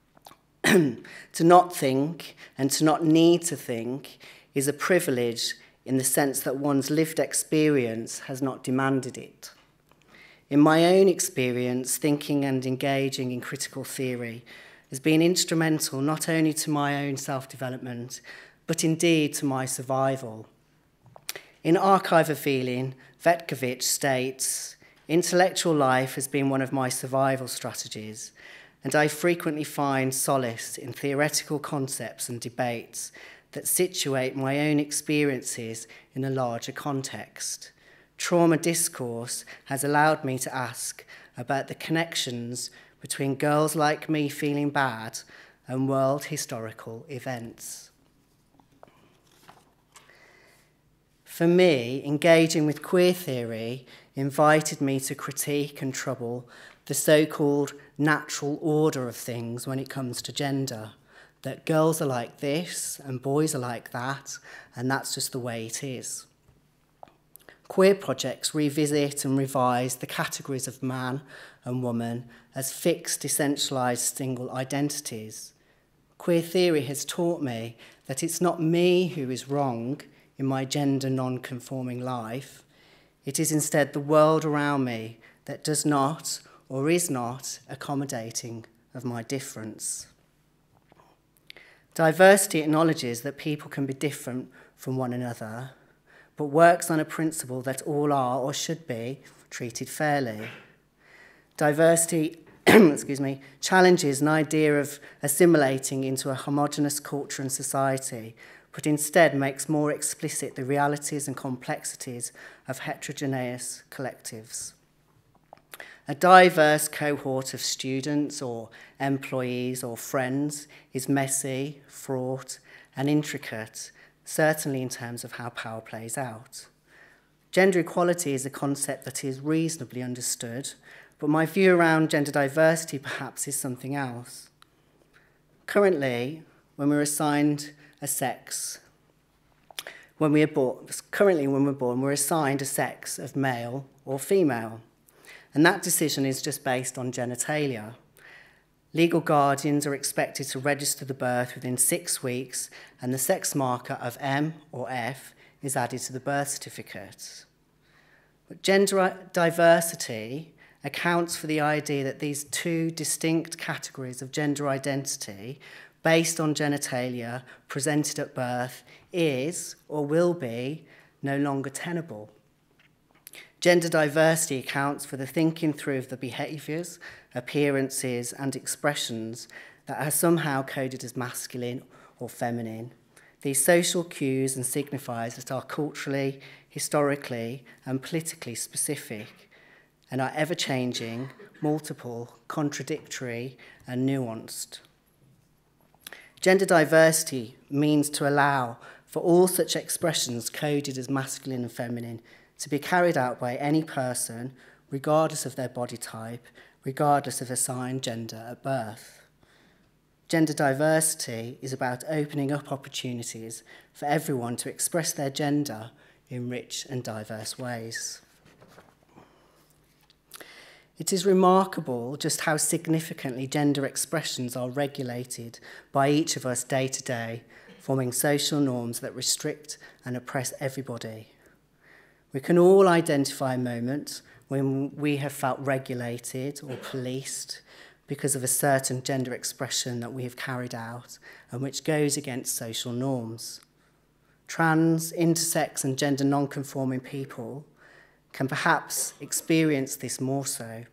To not think and to not need to think is a privilege in the sense that one's lived experience has not demanded it. In my own experience, thinking and engaging in critical theory has been instrumental not only to my own self-development, but indeed to my survival. In Archive of Feeling, Vetkovich states, intellectual life has been one of my survival strategies, and I frequently find solace in theoretical concepts and debates that situate my own experiences in a larger context. Trauma discourse has allowed me to ask about the connections between girls like me feeling bad and world historical events. For me, engaging with queer theory invited me to critique and trouble the so-called natural order of things when it comes to gender, that girls are like this and boys are like that, and that's just the way it is. Queer projects revisit and revise the categories of man and woman as fixed, essentialised single identities. Queer theory has taught me that it's not me who is wrong in my gender non-conforming life. It is instead the world around me that does not or is not accommodating of my difference. Diversity acknowledges that people can be different from one another, but works on a principle that all are or should be treated fairly. Diversity challenges an idea of assimilating into a homogenous culture and society, but instead makes more explicit the realities and complexities of heterogeneous collectives. A diverse cohort of students or employees or friends is messy, fraught, and intricate, certainly in terms of how power plays out. Gender equality is a concept that is reasonably understood, but my view around gender diversity perhaps is something else. Currently, when we're assigned a sex, when we are born. Currently, when we're born, we're assigned a sex of male or female, and that decision is just based on genitalia. Legal guardians are expected to register the birth within 6 weeks, and the sex marker of M or F is added to the birth certificate. But gender diversity accounts for the idea that these two distinct categories of gender identity, based on genitalia presented at birth, is or will be no longer tenable. Gender diversity accounts for the thinking through of the behaviours, appearances and expressions that are somehow coded as masculine or feminine. These social cues and signifiers that are culturally, historically and politically specific and are ever-changing, multiple, contradictory and nuanced. Gender diversity means to allow for all such expressions coded as masculine and feminine to be carried out by any person, regardless of their body type, regardless of assigned gender at birth. Gender diversity is about opening up opportunities for everyone to express their gender in rich and diverse ways. It is remarkable just how significantly gender expressions are regulated by each of us day to day, forming social norms that restrict and oppress everybody. We can all identify moments when we have felt regulated or policed because of a certain gender expression that we have carried out and which goes against social norms. Trans, intersex and gender non-conforming people can perhaps experience this more so.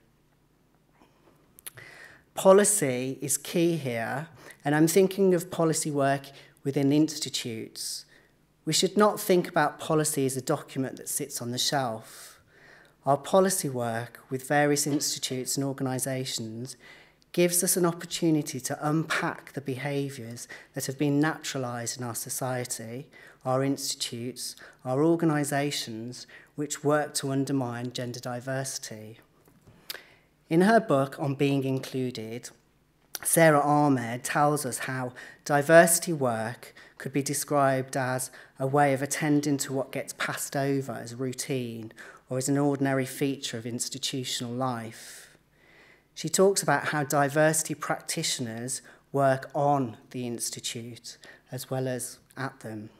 Policy is key here, and I'm thinking of policy work within institutes. We should not think about policy as a document that sits on the shelf. Our policy work with various institutes and organisations gives us an opportunity to unpack the behaviours that have been naturalised in our society, our institutes, our organisations, which work to undermine gender diversity. In her book on being included, Sarah Ahmed tells us how diversity work could be described as a way of attending to what gets passed over as routine or as an ordinary feature of institutional life. She talks about how diversity practitioners work on the institute as well as at them.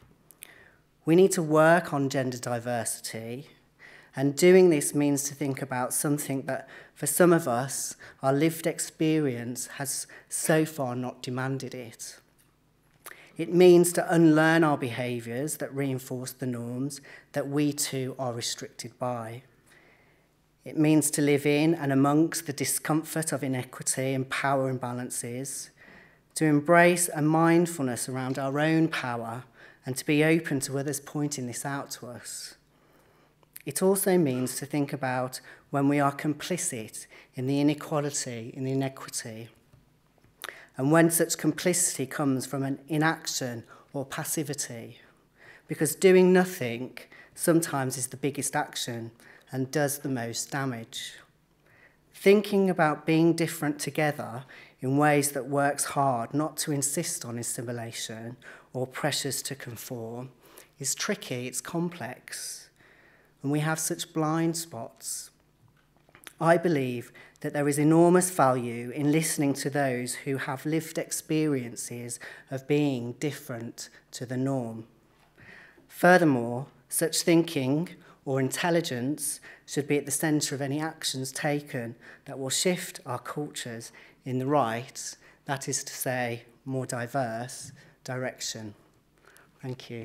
We need to work on gender diversity, and doing this means to think about something that, for some of us, our lived experience has so far not demanded it. It means to unlearn our behaviours that reinforce the norms that we too are restricted by. It means to live in and amongst the discomfort of inequity and power imbalances, to embrace a mindfulness around our own power and to be open to others pointing this out to us. It also means to think about when we are complicit in the inequality, in the inequity, and when such complicity comes from an inaction or passivity, because doing nothing sometimes is the biggest action and does the most damage. Thinking about being different together in ways that works hard not to insist on assimilation or pressures to conform is tricky, it's complex, and we have such blind spots. I believe that there is enormous value in listening to those who have lived experiences of being different to the norm. Furthermore, such thinking or intelligence should be at the centre of any actions taken that will shift our cultures in the right, that is to say, more diverse, direction. Thank you.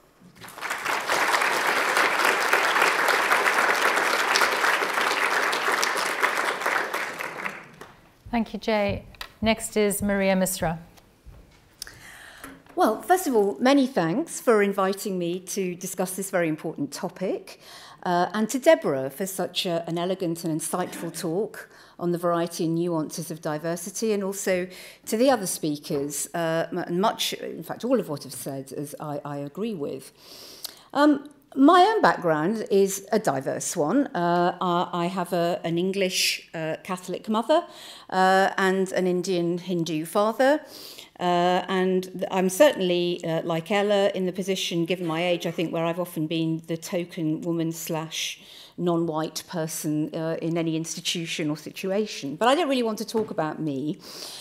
Thank you, Jay. Next is Maria Misra. Well, first of all, many thanks for inviting me to discuss this very important topic, and to Deborah for such an elegant and insightful talk on the variety and nuances of diversity, and also to the other speakers, much, in fact, all of what I've said, as I agree with. My own background is a diverse one. I have an English Catholic mother and an Indian Hindu father. And I'm certainly, like Ella, in the position, given my age, I think, where I've often been the token woman / non-white person in any institution or situation. But I don't really want to talk about me.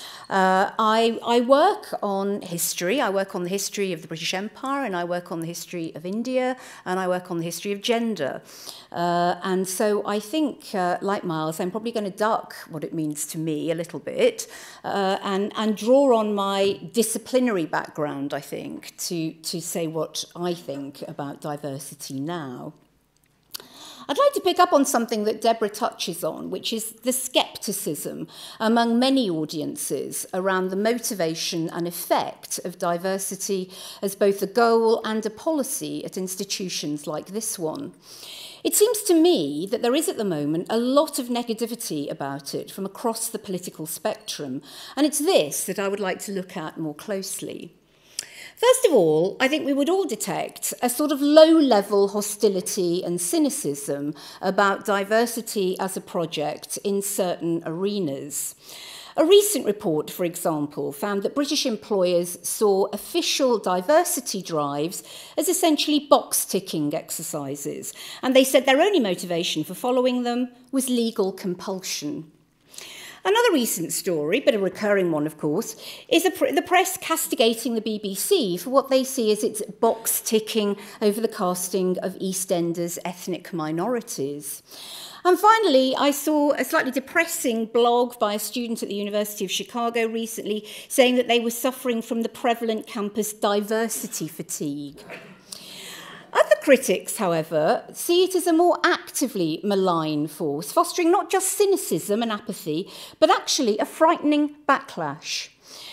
I work on history. I work on the history of the British Empire, and I work on the history of India, and I work on the history of gender. And so I think, like Miles, I'm probably going to duck what it means to me a little bit and draw on my disciplinary background, I think, to say what I think about diversity now. I'd like to pick up on something that Deborah touches on, which is the scepticism among many audiences around the motivation and effect of diversity as both a goal and a policy at institutions like this one. It seems to me that there is at the moment a lot of negativity about it from across the political spectrum, and it's this that I would like to look at more closely. First of all, I think we would all detect a sort of low-level hostility and cynicism about diversity as a project in certain arenas. A recent report, for example, found that British employers saw official diversity drives as essentially box-ticking exercises, and they said their only motivation for following them was legal compulsion. Another recent story, but a recurring one, of course, is the press castigating the BBC for what they see as its box-ticking over the casting of EastEnders' ethnic minorities. And finally, I saw a slightly depressing blog by a student at the University of Chicago recently saying that they were suffering from the prevalent campus diversity fatigue. Other critics, however, see it as a more actively malign force, fostering not just cynicism and apathy, but actually a frightening backlash.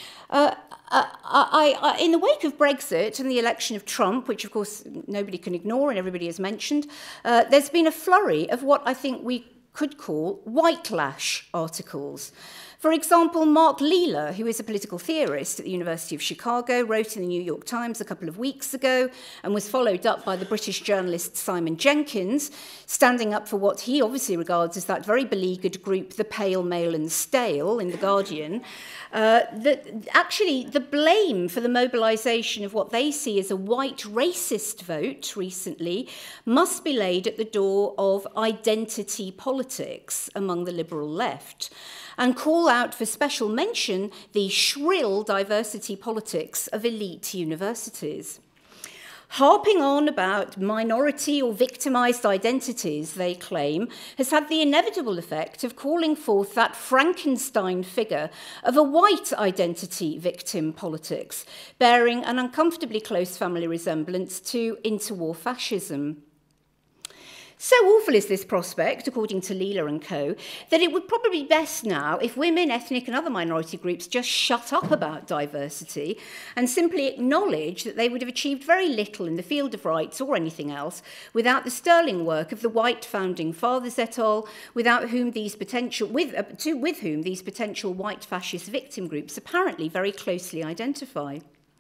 In the wake of Brexit and the election of Trump, which of course nobody can ignore and everybody has mentioned, there's been a flurry of what I think we could call whitelash articles. For example, Mark Leela, who is a political theorist at the University of Chicago, wrote in the New York Times a couple of weeks ago and was followed up by the British journalist Simon Jenkins, standing up for what he obviously regards as that very beleaguered group, the Pale, Male and Stale, in The Guardian, that actually the blame for the mobilisation of what they see as a white racist vote recently must be laid at the door of identity politics among the liberal left, and call out for special mention the shrill diversity politics of elite universities. Harping on about minority or victimised identities, they claim, has had the inevitable effect of calling forth that Frankenstein figure of a white identity victim politics, bearing an uncomfortably close family resemblance to interwar fascism. So awful is this prospect, according to Leela and co., that it would probably be best now if women, ethnic and other minority groups just shut up about diversity and simply acknowledge that they would have achieved very little in the field of rights or anything else without the sterling work of the white founding fathers et al., with whom these potential white fascist victim groups apparently very closely identify.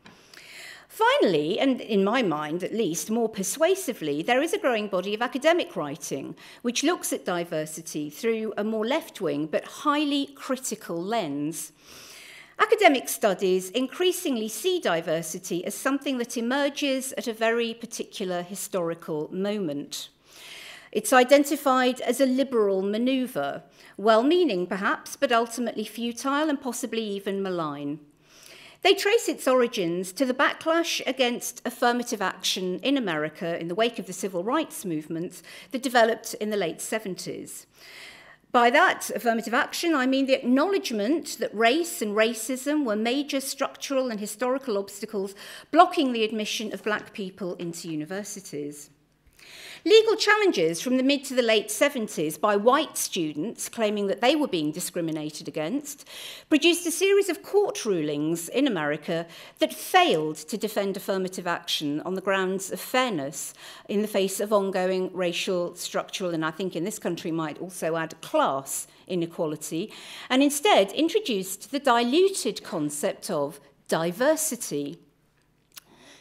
Finally, and in my mind at least more persuasively, there is a growing body of academic writing which looks at diversity through a more left-wing but highly critical lens. Academic studies increasingly see diversity as something that emerges at a very particular historical moment. It's identified as a liberal manoeuvre, well-meaning perhaps, but ultimately futile and possibly even malign. They trace its origins to the backlash against affirmative action in America in the wake of the civil rights movement that developed in the late 70s. By that affirmative action, I mean the acknowledgement that race and racism were major structural and historical obstacles blocking the admission of black people into universities. Legal challenges from the mid to the late 70s by white students claiming that they were being discriminated against produced a series of court rulings in America that failed to defend affirmative action on the grounds of fairness in the face of ongoing racial, structural, and I think in this country might also add class inequality, and instead introduced the diluted concept of diversity.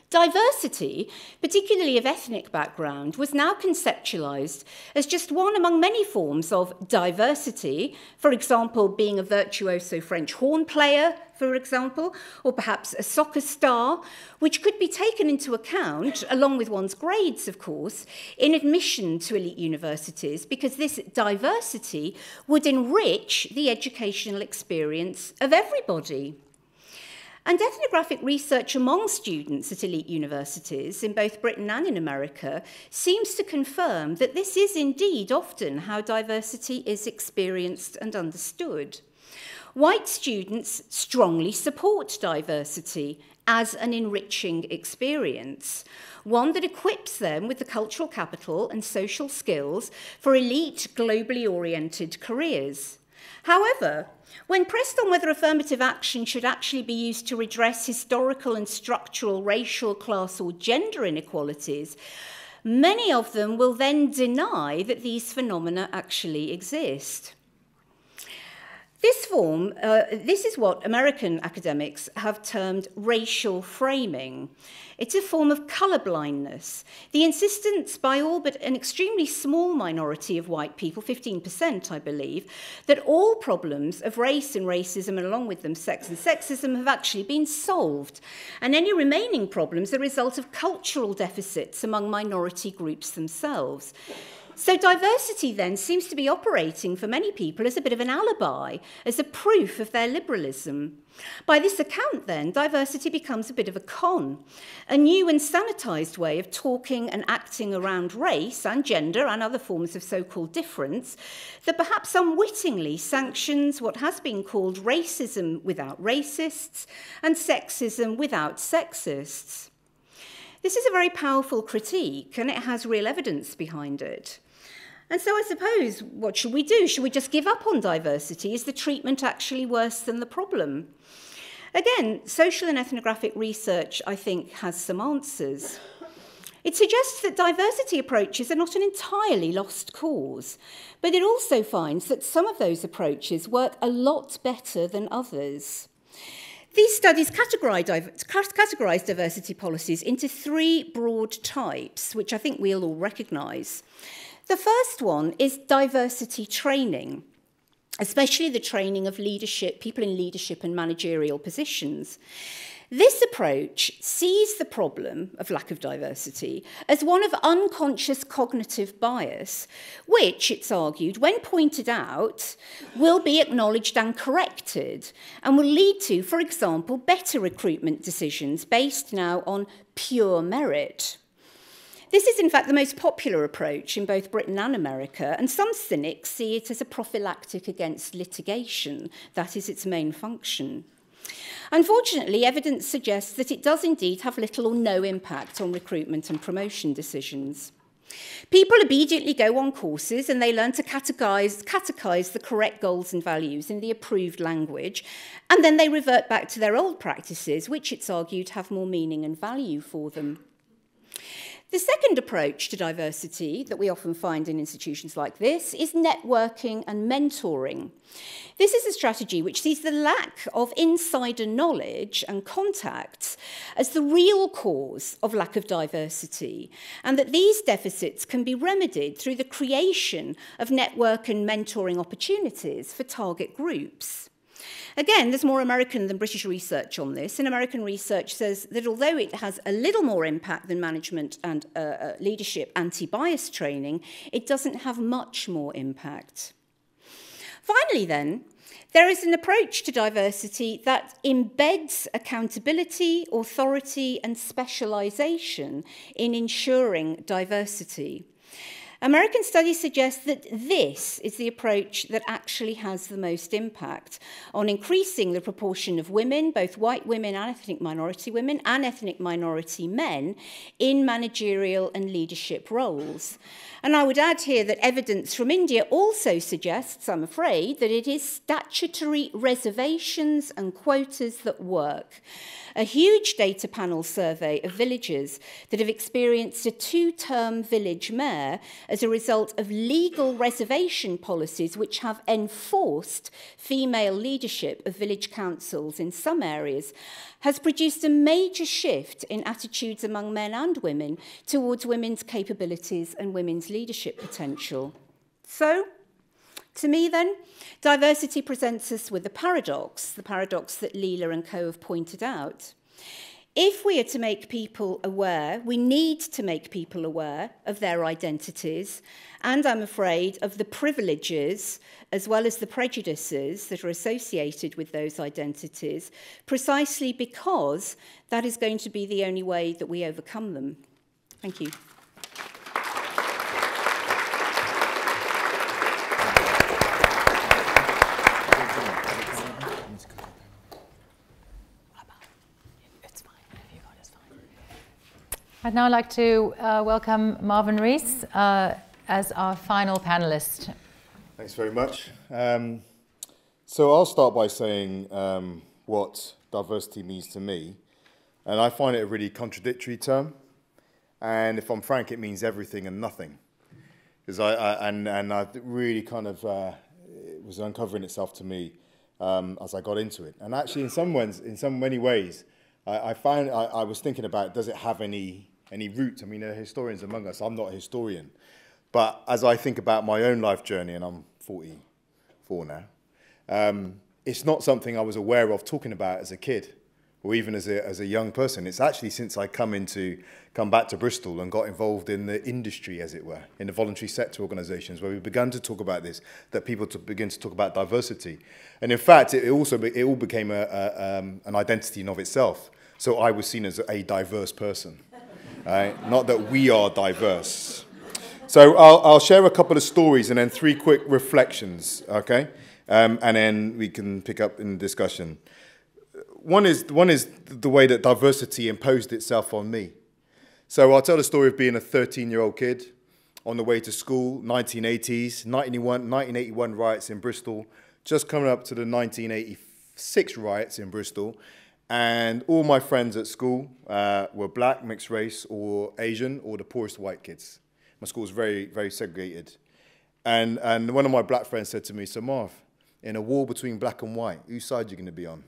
Diversity, particularly of ethnic background, was now conceptualised as just one among many forms of diversity, for example, being a virtuoso French horn player, for example, or perhaps a soccer star, which could be taken into account, along with one's grades, of course, in admission to elite universities, because this diversity would enrich the educational experience of everybody. And ethnographic research among students at elite universities in both Britain and in America seems to confirm that this is indeed often how diversity is experienced and understood. White students strongly support diversity as an enriching experience, one that equips them with the cultural capital and social skills for elite, globally oriented careers. However, when pressed on whether affirmative action should actually be used to redress historical and structural racial, class, or gender inequalities, many of them will then deny that these phenomena actually exist. This is what American academics have termed racial framing. It's a form of colourblindness, the insistence by all but an extremely small minority of white people, 15%, I believe, that all problems of race and racism, and along with them sex and sexism, have actually been solved, and any remaining problems are the result of cultural deficits among minority groups themselves. So diversity then seems to be operating for many people as a bit of an alibi, as a proof of their liberalism. By this account then, diversity becomes a bit of a con, a new and sanitised way of talking and acting around race and gender and other forms of so-called difference that perhaps unwittingly sanctions what has been called racism without racists and sexism without sexists. This is a very powerful critique, and it has real evidence behind it. And so I suppose, what should we do? Should we just give up on diversity? Is the treatment actually worse than the problem? Again, social and ethnographic research, I think, has some answers. It suggests that diversity approaches are not an entirely lost cause, but it also finds that some of those approaches work a lot better than others. These studies categorise diversity policies into three broad types, which I think we'll all recognise. The first one is diversity training, especially the training of leadership, people in leadership and managerial positions. This approach sees the problem of lack of diversity as one of unconscious cognitive bias, which, it's argued, when pointed out, will be acknowledged and corrected, and will lead to, for example, better recruitment decisions based now on pure merit. This is, in fact, the most popular approach in both Britain and America, and some cynics see it as a prophylactic against litigation. That is its main function. Unfortunately, evidence suggests that it does indeed have little or no impact on recruitment and promotion decisions. People obediently go on courses and they learn to catechize the correct goals and values in the approved language, and then they revert back to their old practices, which, it's argued, have more meaning and value for them. The second approach to diversity that we often find in institutions like this is networking and mentoring. This is a strategy which sees the lack of insider knowledge and contacts as the real cause of lack of diversity, and that these deficits can be remedied through the creation of network and mentoring opportunities for target groups. Again, there's more American than British research on this, and American research says that although it has a little more impact than management and leadership anti-bias training, it doesn't have much more impact. Finally, then, there is an approach to diversity that embeds accountability, authority, and specialisation in ensuring diversity. American studies suggest that this is the approach that actually has the most impact on increasing the proportion of women, both white women and ethnic minority women, and ethnic minority men, in managerial and leadership roles. And I would add here that evidence from India also suggests, I'm afraid, that it is statutory reservations and quotas that work. a huge data panel survey of villages that have experienced a 2-term village mayor as a result of legal reservation policies which have enforced female leadership of village councils in some areas, has produced a major shift in attitudes among men and women towards women's capabilities and women's leadership potential. So, to me then, diversity presents us with the paradox that Leela and co have pointed out. If we are to make people aware, we need to make people aware of their identities, and I'm afraid of the privileges as well as the prejudices that are associated with those identities, precisely because that is going to be the only way that we overcome them. Thank you. I'd now like to welcome Marvin Rees as our final panelist. Thanks very much. So I'll start by saying what diversity means to me. And I find it a really contradictory term. And if I'm frank, it means everything and nothing. Because I really kind of, it was uncovering itself to me as I got into it. And actually, in many ways, I found I was thinking about, does it have any roots? I mean, there are historians among us. I'm not a historian. But as I think about my own life journey, and I'm 44 now, it's not something I was aware of talking about as a kid, or even as a young person. It's actually since I come back to Bristol and got involved in the industry, as it were, in the voluntary sector organisations, where we began to talk about this, that people begin to talk about diversity. And in fact, it all became an identity in of itself. So I was seen as a diverse person, right? Not that we are diverse. So I'll share a couple of stories and then 3 quick reflections, okay? And then we can pick up in the discussion. One is the way that diversity imposed itself on me. So I'll tell the story of being a 13-year-old kid on the way to school, 1980s, 1981 riots in Bristol, just coming up to the 1986 riots in Bristol. And all my friends at school were black, mixed race, or Asian, or the poorest white kids. My school was very, very segregated. And one of my black friends said to me, "So Marv, in a war between black and white, whose side are you going to be on?"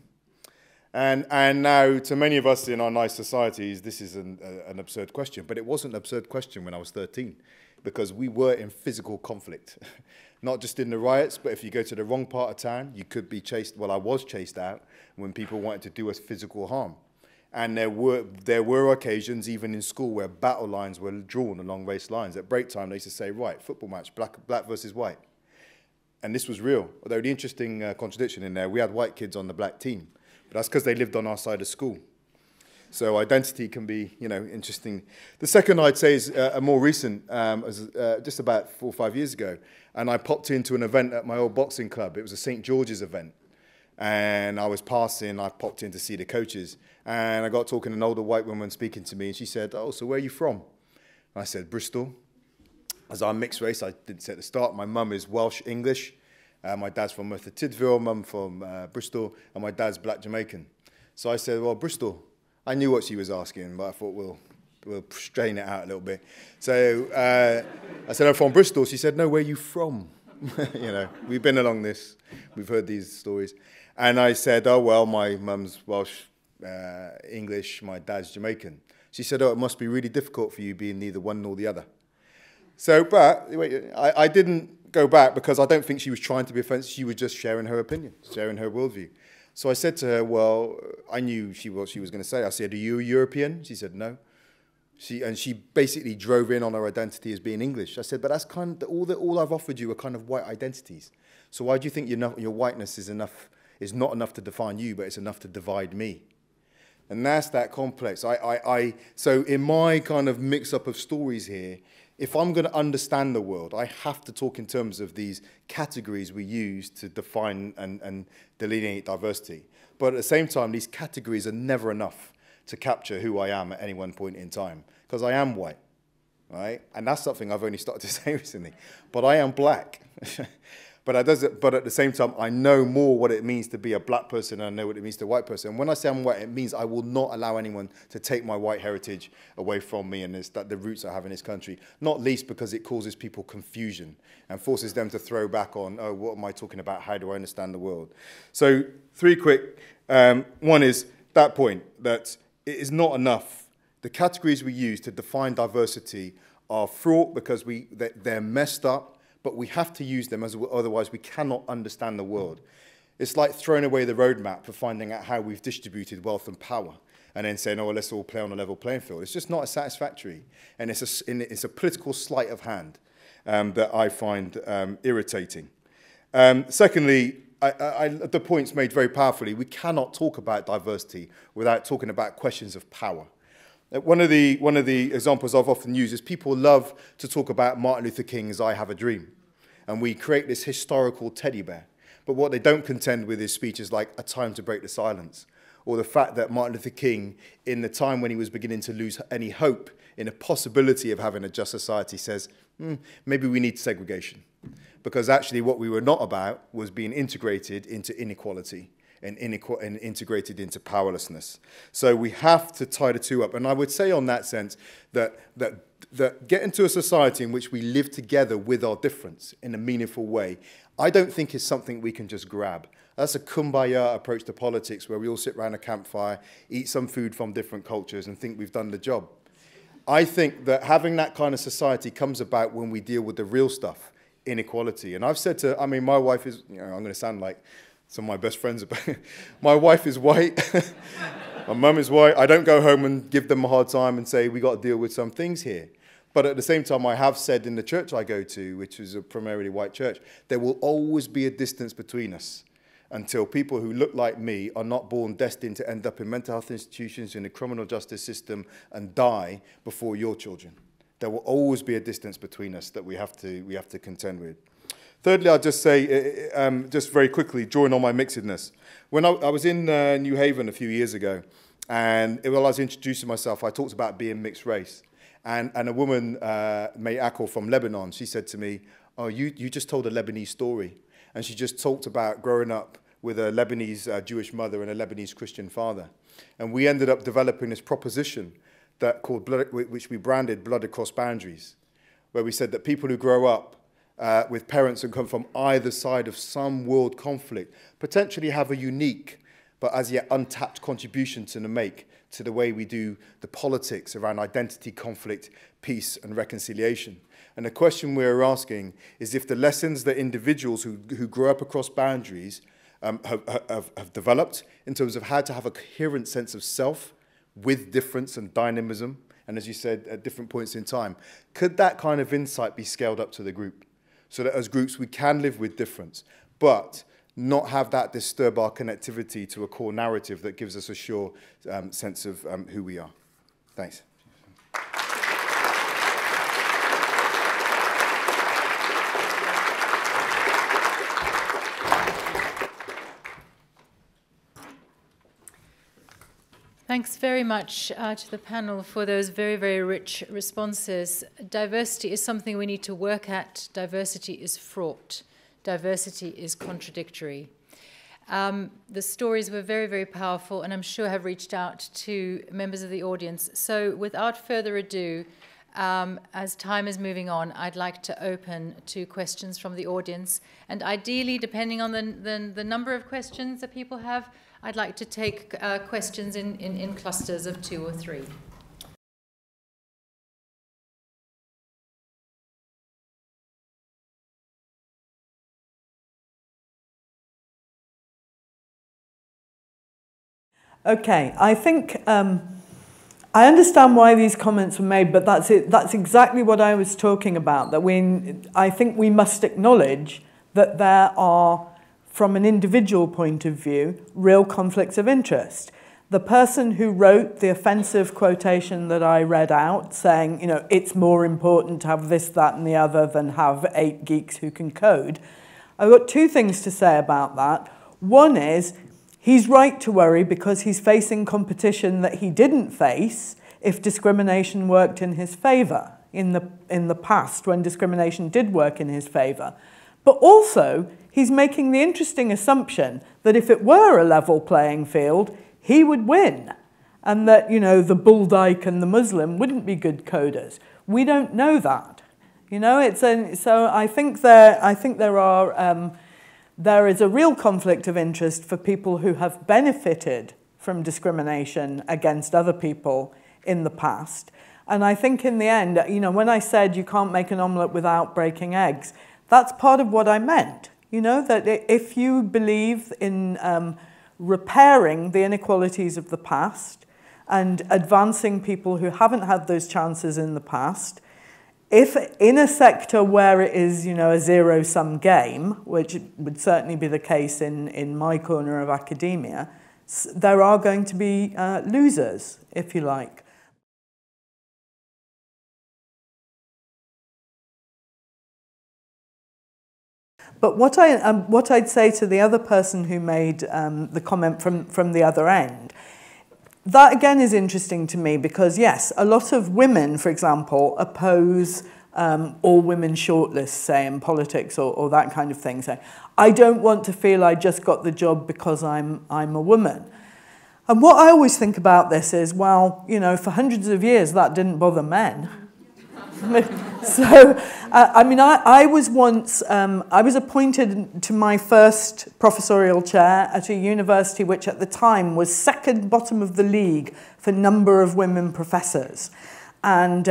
And now, to many of us in our nice societies, this is an absurd question. But it wasn't an absurd question when I was 13, because we were in physical conflict. Not just in the riots, but if you go to the wrong part of town, you could be chased. Well, I was chased out when people wanted to do us physical harm. And there were occasions, even in school, where battle lines were drawn along race lines. At break time, they used to say, right, football match, black versus white. And this was real. Although the interesting contradiction in there, we had white kids on the black team. But that's because they lived on our side of school. So identity can be, interesting. The second I'd say is a more recent, just about 4 or 5 years ago. And I popped into an event at my old boxing club. It was a St. George's event. And I was passing, I popped in to see the coaches. And I got talking to an older white woman speaking to me. And she said, "Oh, so where are you from?" I said, "Bristol." As I'm mixed race, I didn't say at the start. My mum is Welsh English. My dad's from Merthyr Tydfil, mum from Bristol. And my dad's black Jamaican. So I said, "Well, Bristol." I knew what she was asking, but I thought we'll strain it out a little bit. So I said, "I'm from Bristol." She said, "No, where are you from?" We've been along this. We've heard these stories. And I said, "Oh, well, my mum's Welsh, English, my dad's Jamaican." She said, "Oh, it must be really difficult for you being neither one nor the other." So, but I didn't go back because I don't think she was trying to be offensive. She was just sharing her opinion, sharing her worldview. So I said to her, well, I knew what she was going to say. I said, "Are you a European?" She said, "No." She basically drove in on her identity as being English. I said, "But that's kind of all I've offered you are kind of white identities. So why do you think your whiteness is not enough to define you, but it's enough to divide me?" And that's that complex. So in my kind of mix-up of stories here, if I'm going to understand the world, I have to talk in terms of these categories we use to define and delineate diversity. But at the same time, these categories are never enough to capture who I am at any one point in time, because I am white, right? And that's something I've only started to say recently. But I am black. But at the same time, I know more what it means to be a black person and I know what it means to be a white person. And when I say I'm white, it means I will not allow anyone to take my white heritage away from me and the roots I have in this country, not least because it causes people confusion and forces them to throw back on, oh, what am I talking about? How do I understand the world? So 3 quick. One is that point, that it is not enough. The categories we use to define diversity are fraught because they're messed up, but we have to use them, otherwise we cannot understand the world. It's like throwing away the roadmap for finding out how we've distributed wealth and power and then saying, oh, well, let's all play on a level playing field. It's just not as satisfactory. And it's a political sleight of hand that I find irritating. Secondly, the point's made very powerfully, we cannot talk about diversity without talking about questions of power. One of the examples I've often used is people love to talk about Martin Luther King's I Have a Dream. And we create this historical teddy bear. But what they don't contend with is speeches like A Time to Break the Silence, or the fact that Martin Luther King, in the time when he was beginning to lose any hope in a possibility of having a just society, says, maybe we need segregation. Because actually what we were not about was being integrated into inequality and integrated into powerlessness. So we have to tie the two up. And I would say on that sense that get into a society in which we live together with our difference in a meaningful way, I don't think is something we can just grab. That's a kumbaya approach to politics where we all sit around a campfire, eat some food from different cultures and think we've done the job. I think that having that kind of society comes about when we deal with the real stuff, inequality. And I've said to, I mean, my wife is, I'm going to sound like some of my best friends about it. My wife is white. My mum is white. I don't go home and give them a hard time and say, we got to deal with some things here. But at the same time, I have said in the church I go to, which is a primarily white church, there will always be a distance between us until people who look like me are not born destined to end up in mental health institutions, in the criminal justice system, and die before your children. There will always be a distance between us that we have to contend with. Thirdly, I'll just say, just very quickly, drawing on my mixedness. When I was in New Haven a few years ago, and while I was introducing myself, I talked about being mixed race. And a woman, May Akel from Lebanon, she said to me, oh, you just told a Lebanese story. And she just talked about growing up with a Lebanese Jewish mother and a Lebanese Christian father. And we ended up developing this proposition which we branded Blood Across Boundaries, where we said that people who grow up with parents who come from either side of some world conflict potentially have a unique but as yet untapped contribution to make to the way we do the politics around identity, conflict, peace and reconciliation. And the question we're asking is if the lessons that individuals who grow up across boundaries have developed in terms of how to have a coherent sense of self with difference and dynamism, and as you said, at different points in time, could that kind of insight be scaled up to the group? So that as groups we can live with difference, but not have that disturb our connectivity to a core narrative that gives us a sure sense of who we are. Thanks. Thanks very much to the panel for those very, very rich responses. Diversity is something we need to work at. Diversity is fraught. Diversity is contradictory. The stories were very, very powerful and I'm sure have reached out to members of the audience. So without further ado, as time is moving on, I'd like to open to questions from the audience. And ideally, depending on the number of questions that people have, I'd like to take questions in clusters of 2 or 3. Okay, I think I understand why these comments were made, but that's it. That's exactly what I was talking about. That I think we must acknowledge that there are, from an individual point of view, real conflicts of interest. The person who wrote the offensive quotation that I read out, saying, you know, it's more important to have this, that, and the other than have 8 geeks who can code. I've got 2 things to say about that. One is, he's right to worry because he's facing competition that he didn't face if discrimination worked in his favour in the past, when discrimination did work in his favour. But also, he's making the interesting assumption that if it were a level playing field, he would win. And that, you know, the bull dyke and the Muslim wouldn't be good coders. We don't know that. You know, so I think there is a real conflict of interest for people who have benefited from discrimination against other people in the past. And I think in the end, you know, when I said you can't make an omelette without breaking eggs, that's part of what I meant. You know, that if you believe in repairing the inequalities of the past and advancing people who haven't had those chances in the past, if in a sector where it is, you know, a zero-sum game, which would certainly be the case in my corner of academia, there are going to be losers, if you like. But what I'd say to the other person who made the comment from the other end, that again is interesting to me because, yes, a lot of women, for example, oppose all women shortlists, say, in politics or that kind of thing, saying, I don't want to feel I just got the job because I'm a woman. And what I always think about this is, well, you know, for hundreds of years that didn't bother men. So, I mean, I was once, I was appointed to my first professorial chair at a university which at the time was second bottom of the league for number of women professors. And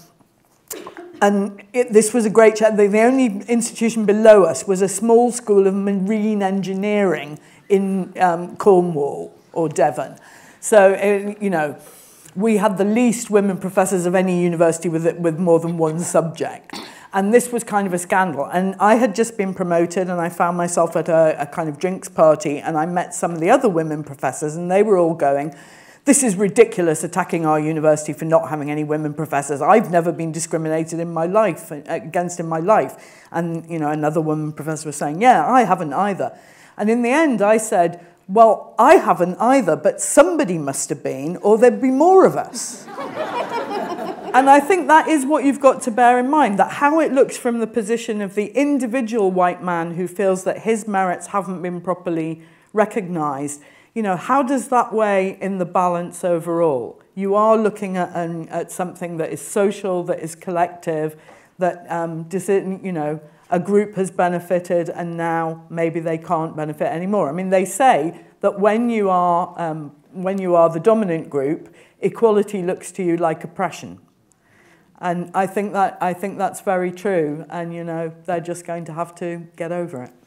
this was a great chair. The only institution below us was a small school of marine engineering in Cornwall or Devon. So, you know, we had the least women professors of any university with more than one subject. And this was kind of a scandal. And I had just been promoted and I found myself at a kind of drinks party and I met some of the other women professors and they were all going, this is ridiculous, attacking our university for not having any women professors. I've never been discriminated in my life, against in my life. And, you know, another woman professor was saying, yeah, I haven't either. And in the end I said, well, I haven't either, but somebody must have been, or there'd be more of us. And I think that is what you've got to bear in mind, that how it looks from the position of the individual white man who feels that his merits haven't been properly recognised, you know, how does that weigh in the balance overall? You are looking at something that is social, that is collective, that, you know, a group has benefited and now maybe they can't benefit anymore. I mean, they say that when you are the dominant group, equality looks to you like oppression. And I think that's very true. And, you know, they're just going to have to get over it.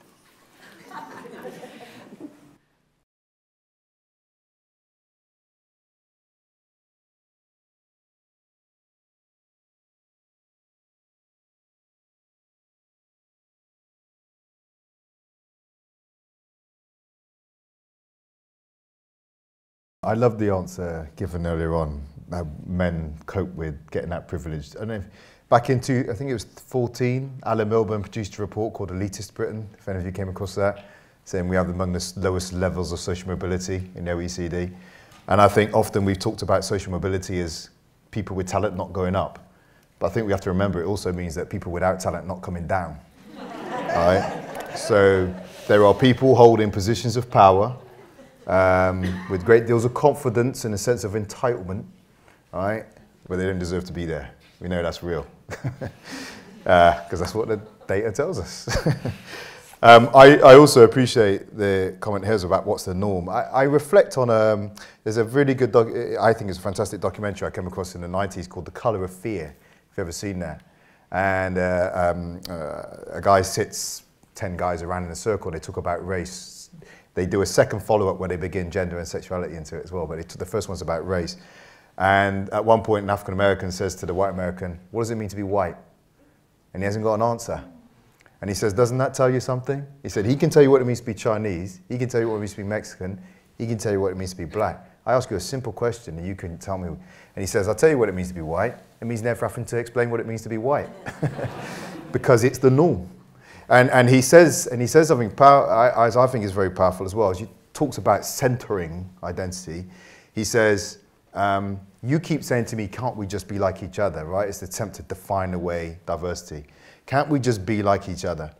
I love the answer given earlier on, how men cope with getting that privilege. And if, back into, I think it was 2014, Alan Milburn produced a report called Elitist Britain, if any of you came across that, saying we have among the lowest levels of social mobility in the OECD. And I think often we've talked about social mobility as people with talent not going up. But I think we have to remember it also means that people without talent not coming down. All right? So there are people holding positions of power with great deals of confidence and a sense of entitlement, all right, but they don't deserve to be there. We know that's real, because that's what the data tells us. I also appreciate the comment here about what's the norm. I reflect on, there's a really good, I think it's a fantastic documentary I came across in the 90s called The Colour of Fear, if you've ever seen that. And a guy sits 10 guys around in a circle, they talk about race. They do a second follow-up where they begin gender and sexuality into it as well, but the first one's about race. And at one point, an African American says to the white American, what does it mean to be white? And he hasn't got an answer. And he says, doesn't that tell you something? He said, he can tell you what it means to be Chinese, he can tell you what it means to be Mexican, he can tell you what it means to be black. I ask you a simple question and you can tell me. And he says, I'll tell you what it means to be white. It means never having to explain what it means to be white. Because it's the norm. And he says something as I think is very powerful as well. As he talks about centering identity, he says, you keep saying to me, can't we just be like each other, right? It's the attempt to define away diversity. Can't we just be like each other?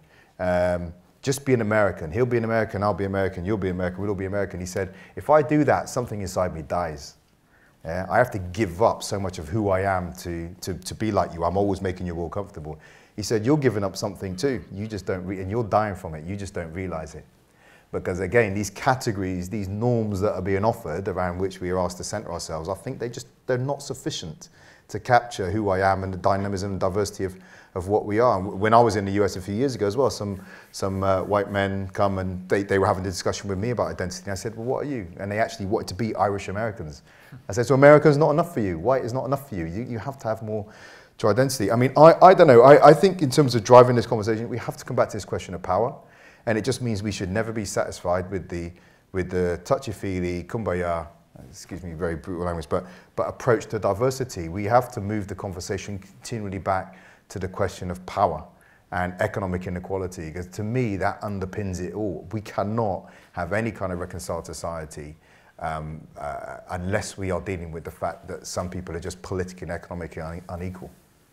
Just be an American. He'll be an American, I'll be American, you'll be American, we'll all be American. He said, if I do that, something inside me dies. Yeah? I have to give up so much of who I am to be like you. I'm always making you all comfortable. He said, you're giving up something too. You just don't, and you're dying from it. You just don't realize it. Because again, these categories, these norms that are being offered around which we are asked to center ourselves, I think they're not sufficient to capture who I am and the dynamism and diversity of what we are. When I was in the US a few years ago as well, some white men come and they were having a discussion with me about identity. And I said, well, what are you? And they actually wanted to be Irish Americans. I said, so America is not enough for you. White is not enough for you. You have to have more to identity. I mean, I don't know. I think in terms of driving this conversation, we have to come back to this question of power. And it just means we should never be satisfied with the touchy-feely, kumbaya, excuse me, very brutal language, but approach to diversity. We have to move the conversation continually back to the question of power and economic inequality, because to me that underpins it all. We cannot have any kind of reconciled society unless we are dealing with the fact that some people are just politically and economically unequal.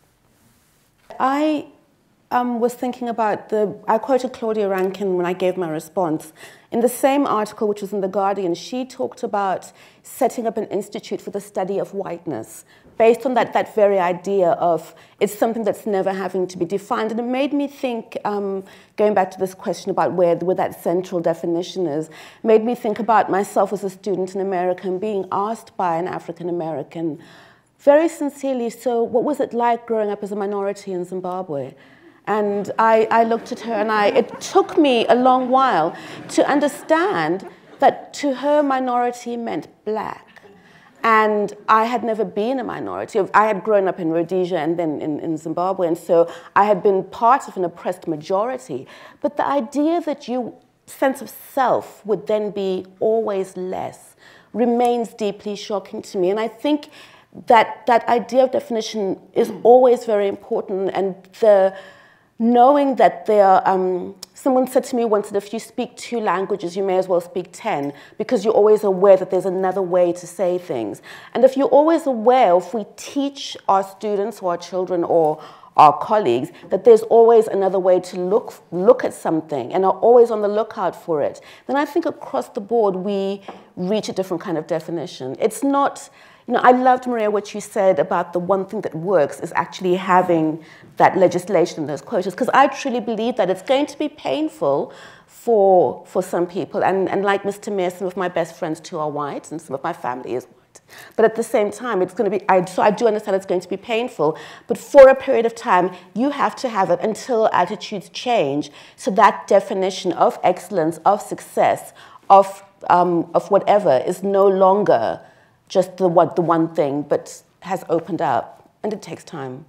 I was thinking about I quoted Claudia Rankin when I gave my response. In the same article, which was in The Guardian, she talked about setting up an institute for the study of whiteness, based on that very idea of it's something that's never having to be defined. And it made me think, going back to this question about where that central definition is, made me think about myself as a student in America and being asked by an African American, very sincerely, so what was it like growing up as a minority in Zimbabwe? And I looked at her and it took me a long while to understand that to her minority meant black. And I had never been a minority. I had grown up in Rhodesia and then in Zimbabwe, and so I had been part of an oppressed majority. But the idea that your sense of self would then be always less remains deeply shocking to me. And I think that idea of definition is always very important, and knowing that someone said to me once that if you speak 2 languages, you may as well speak 10, because you're always aware that there's another way to say things. And if you're always aware, if we teach our students or our children or our colleagues that there's always another way to look at something and are always on the lookout for it, then I think across the board we reach a different kind of definition. It's not, I loved, Maria, what you said about the one thing that works is actually having that legislation and those quotas, because I truly believe that it's going to be painful for some people. And like Mr. Mayor, some of my best friends too are white, and some of my family is white. But at the same time, it's going to be, so I do understand it's going to be painful, but for a period of time, you have to have it until attitudes change, so that definition of excellence, of success, of whatever is no longer just the one thing, but has opened up, and it takes time.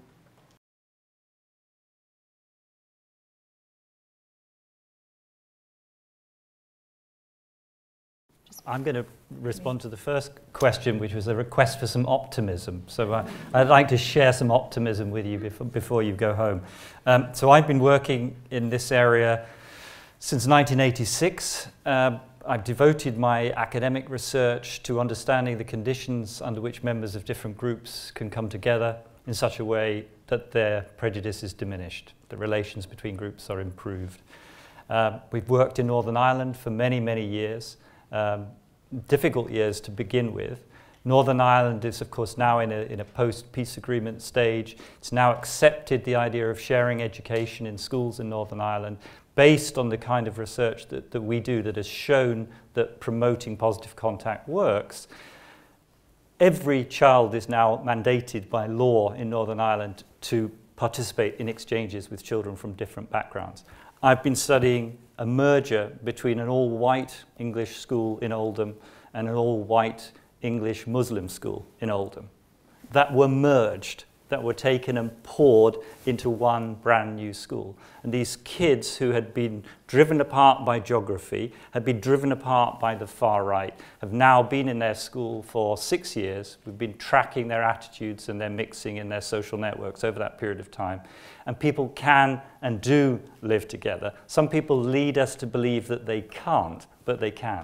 I'm going to respond to the first question, which was a request for some optimism. So I'd like to share some optimism with you before you go home. So I've been working in this area since 1986. I've devoted my academic research to understanding the conditions under which members of different groups can come together in such a way that their prejudice is diminished, the relations between groups are improved. We've worked in Northern Ireland for many, many years. Difficult years to begin with. Northern Ireland is, of course, now in a post-peace agreement stage. It's now accepted the idea of sharing education in schools in Northern Ireland based on the kind of research that we do that has shown that promoting positive contact works. Every child is now mandated by law in Northern Ireland to participate in exchanges with children from different backgrounds. I've been studying a merger between an all-white English school in Oldham and an all-white English Muslim school in Oldham that were merged, that were taken and poured into one brand new school. And these kids who had been driven apart by geography, had been driven apart by the far right, have now been in their school for 6 years. We've been tracking their attitudes and their mixing in their social networks over that period of time. And people can and do live together. Some people lead us to believe that they can't, but they can.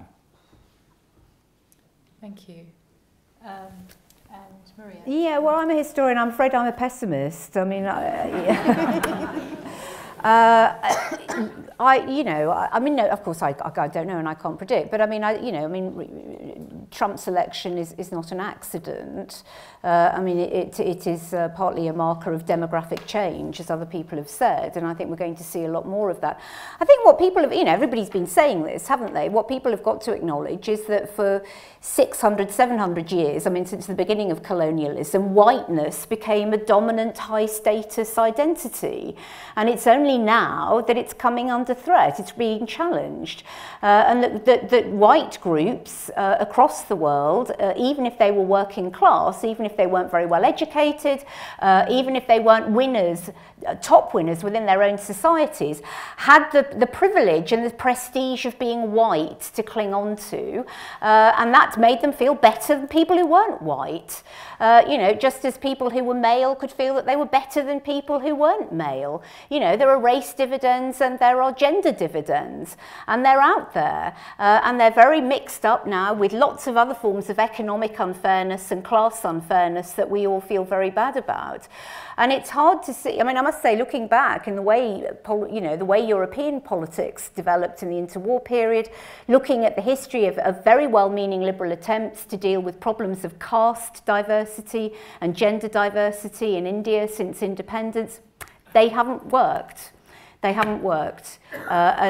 Thank you. And Maria? Yeah, well, I'm a historian. I'm afraid I'm a pessimist. I mean, no, of course I don't know and I can't predict, but I mean, Trump's election is not an accident. I mean, it is partly a marker of demographic change, as other people have said, and I think we're going to see a lot more of that. I think what people have, everybody's been saying this, haven't they? What people have got to acknowledge is that for 600, 700 years, I mean, since the beginning of colonialism, whiteness became a dominant high-status identity, and it's only now that it's coming under threat, it's being challenged, and that white groups across the world, even if they were working class, even if they weren't very well educated, even if they weren't winners, top winners within their own societies, had the privilege and the prestige of being white to cling on to, and that made them feel better than people who weren't white. Just as people who were male could feel that they were better than people who weren't male. There are race dividends and there are gender dividends, and they're out there, and they're very mixed up now with lots of other forms of economic unfairness and class unfairness that we all feel very bad about. And it's hard to see, I mean, I must say, looking back in the way, the way European politics developed in the interwar period, looking at the history of very well-meaning liberal attempts to deal with problems of caste diversity and gender diversity in India since independence, they haven't worked. They haven't worked, I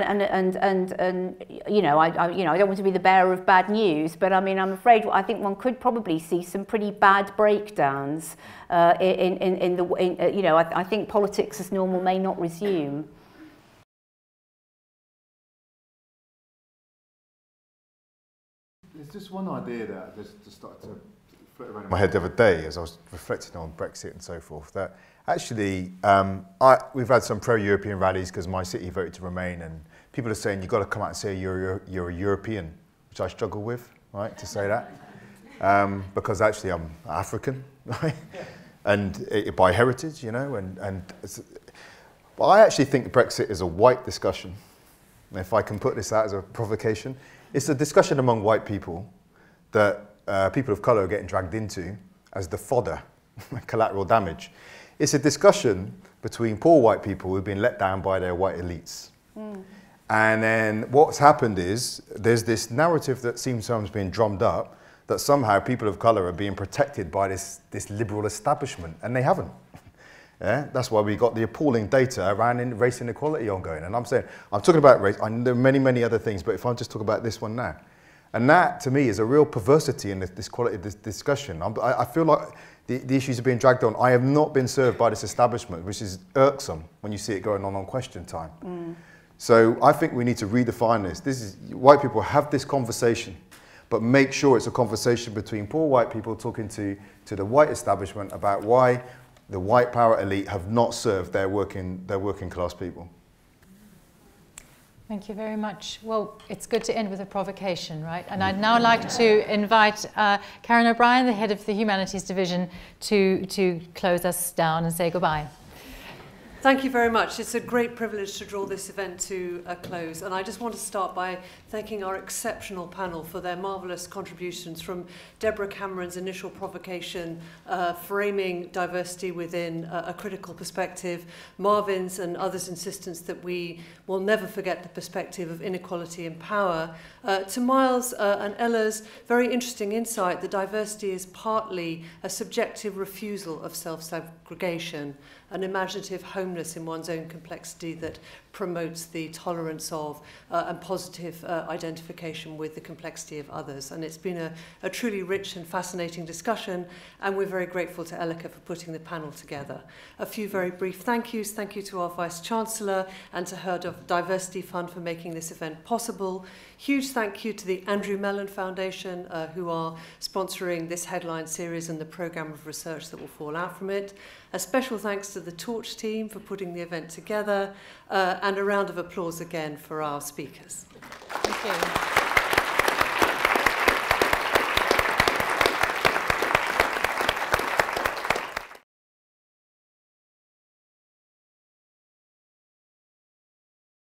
don't want to be the bearer of bad news, but I mean, I'm afraid I think one could probably see some pretty bad breakdowns I think politics as normal may not resume. There's just one idea that just started to float around in my head the other day as I was reflecting on Brexit and so forth, that actually we've had some pro-European rallies because my city voted to remain, and people are saying you've got to come out and say you're a European, which I struggle with, right, to say that, because actually I'm African, right, and by heritage, but I actually think Brexit is a white discussion. If I can put this out as a provocation, it's a discussion among white people that people of colour are getting dragged into as the fodder, collateral damage. It's a discussion between poor white people who've been let down by their white elites. Mm. And then what's happened is there's this narrative that seems sometimes being drummed up that somehow people of colour are being protected by this liberal establishment, and they haven't. Yeah? That's why we got the appalling data around race inequality ongoing. And I'm talking about race, there are many, many other things, but if I just talk about this one now. And that, to me, is a real perversity in this quality of this discussion. I feel like the issues are being dragged on. I have not been served by this establishment, which is irksome when you see it going on question time. Mm. So I think we need to redefine this. White people have this conversation, but make sure it's a conversation between poor white people talking to the white establishment about why the white power elite have not served their working class people. Thank you very much. Well, it's good to end with a provocation, right? And I'd now like to invite Karen O'Brien, the head of the Humanities Division, to close us down and say goodbye. Thank you very much. It's a great privilege to draw this event to a close. And I just want to start by thanking our exceptional panel for their marvellous contributions, from Deborah Cameron's initial provocation, framing diversity within a critical perspective, Marvin's and others' insistence that we will never forget the perspective of inequality and power, to Miles and Ellah's very interesting insight that diversity is partly a subjective refusal of self-segregation, an imaginative homeness in one's own complexity that promotes the tolerance of and positive identification with the complexity of others. And it's been a truly rich and fascinating discussion, and we're very grateful to Elleke for putting the panel together. A few very brief thank yous. Thank you to our Vice-Chancellor and to her Diversity Fund for making this event possible. Huge thank you to the Andrew Mellon Foundation, who are sponsoring this headline series and the programme of research that will fall out from it. A special thanks to the Torch team for putting the event together, and a round of applause again for our speakers. Thank you.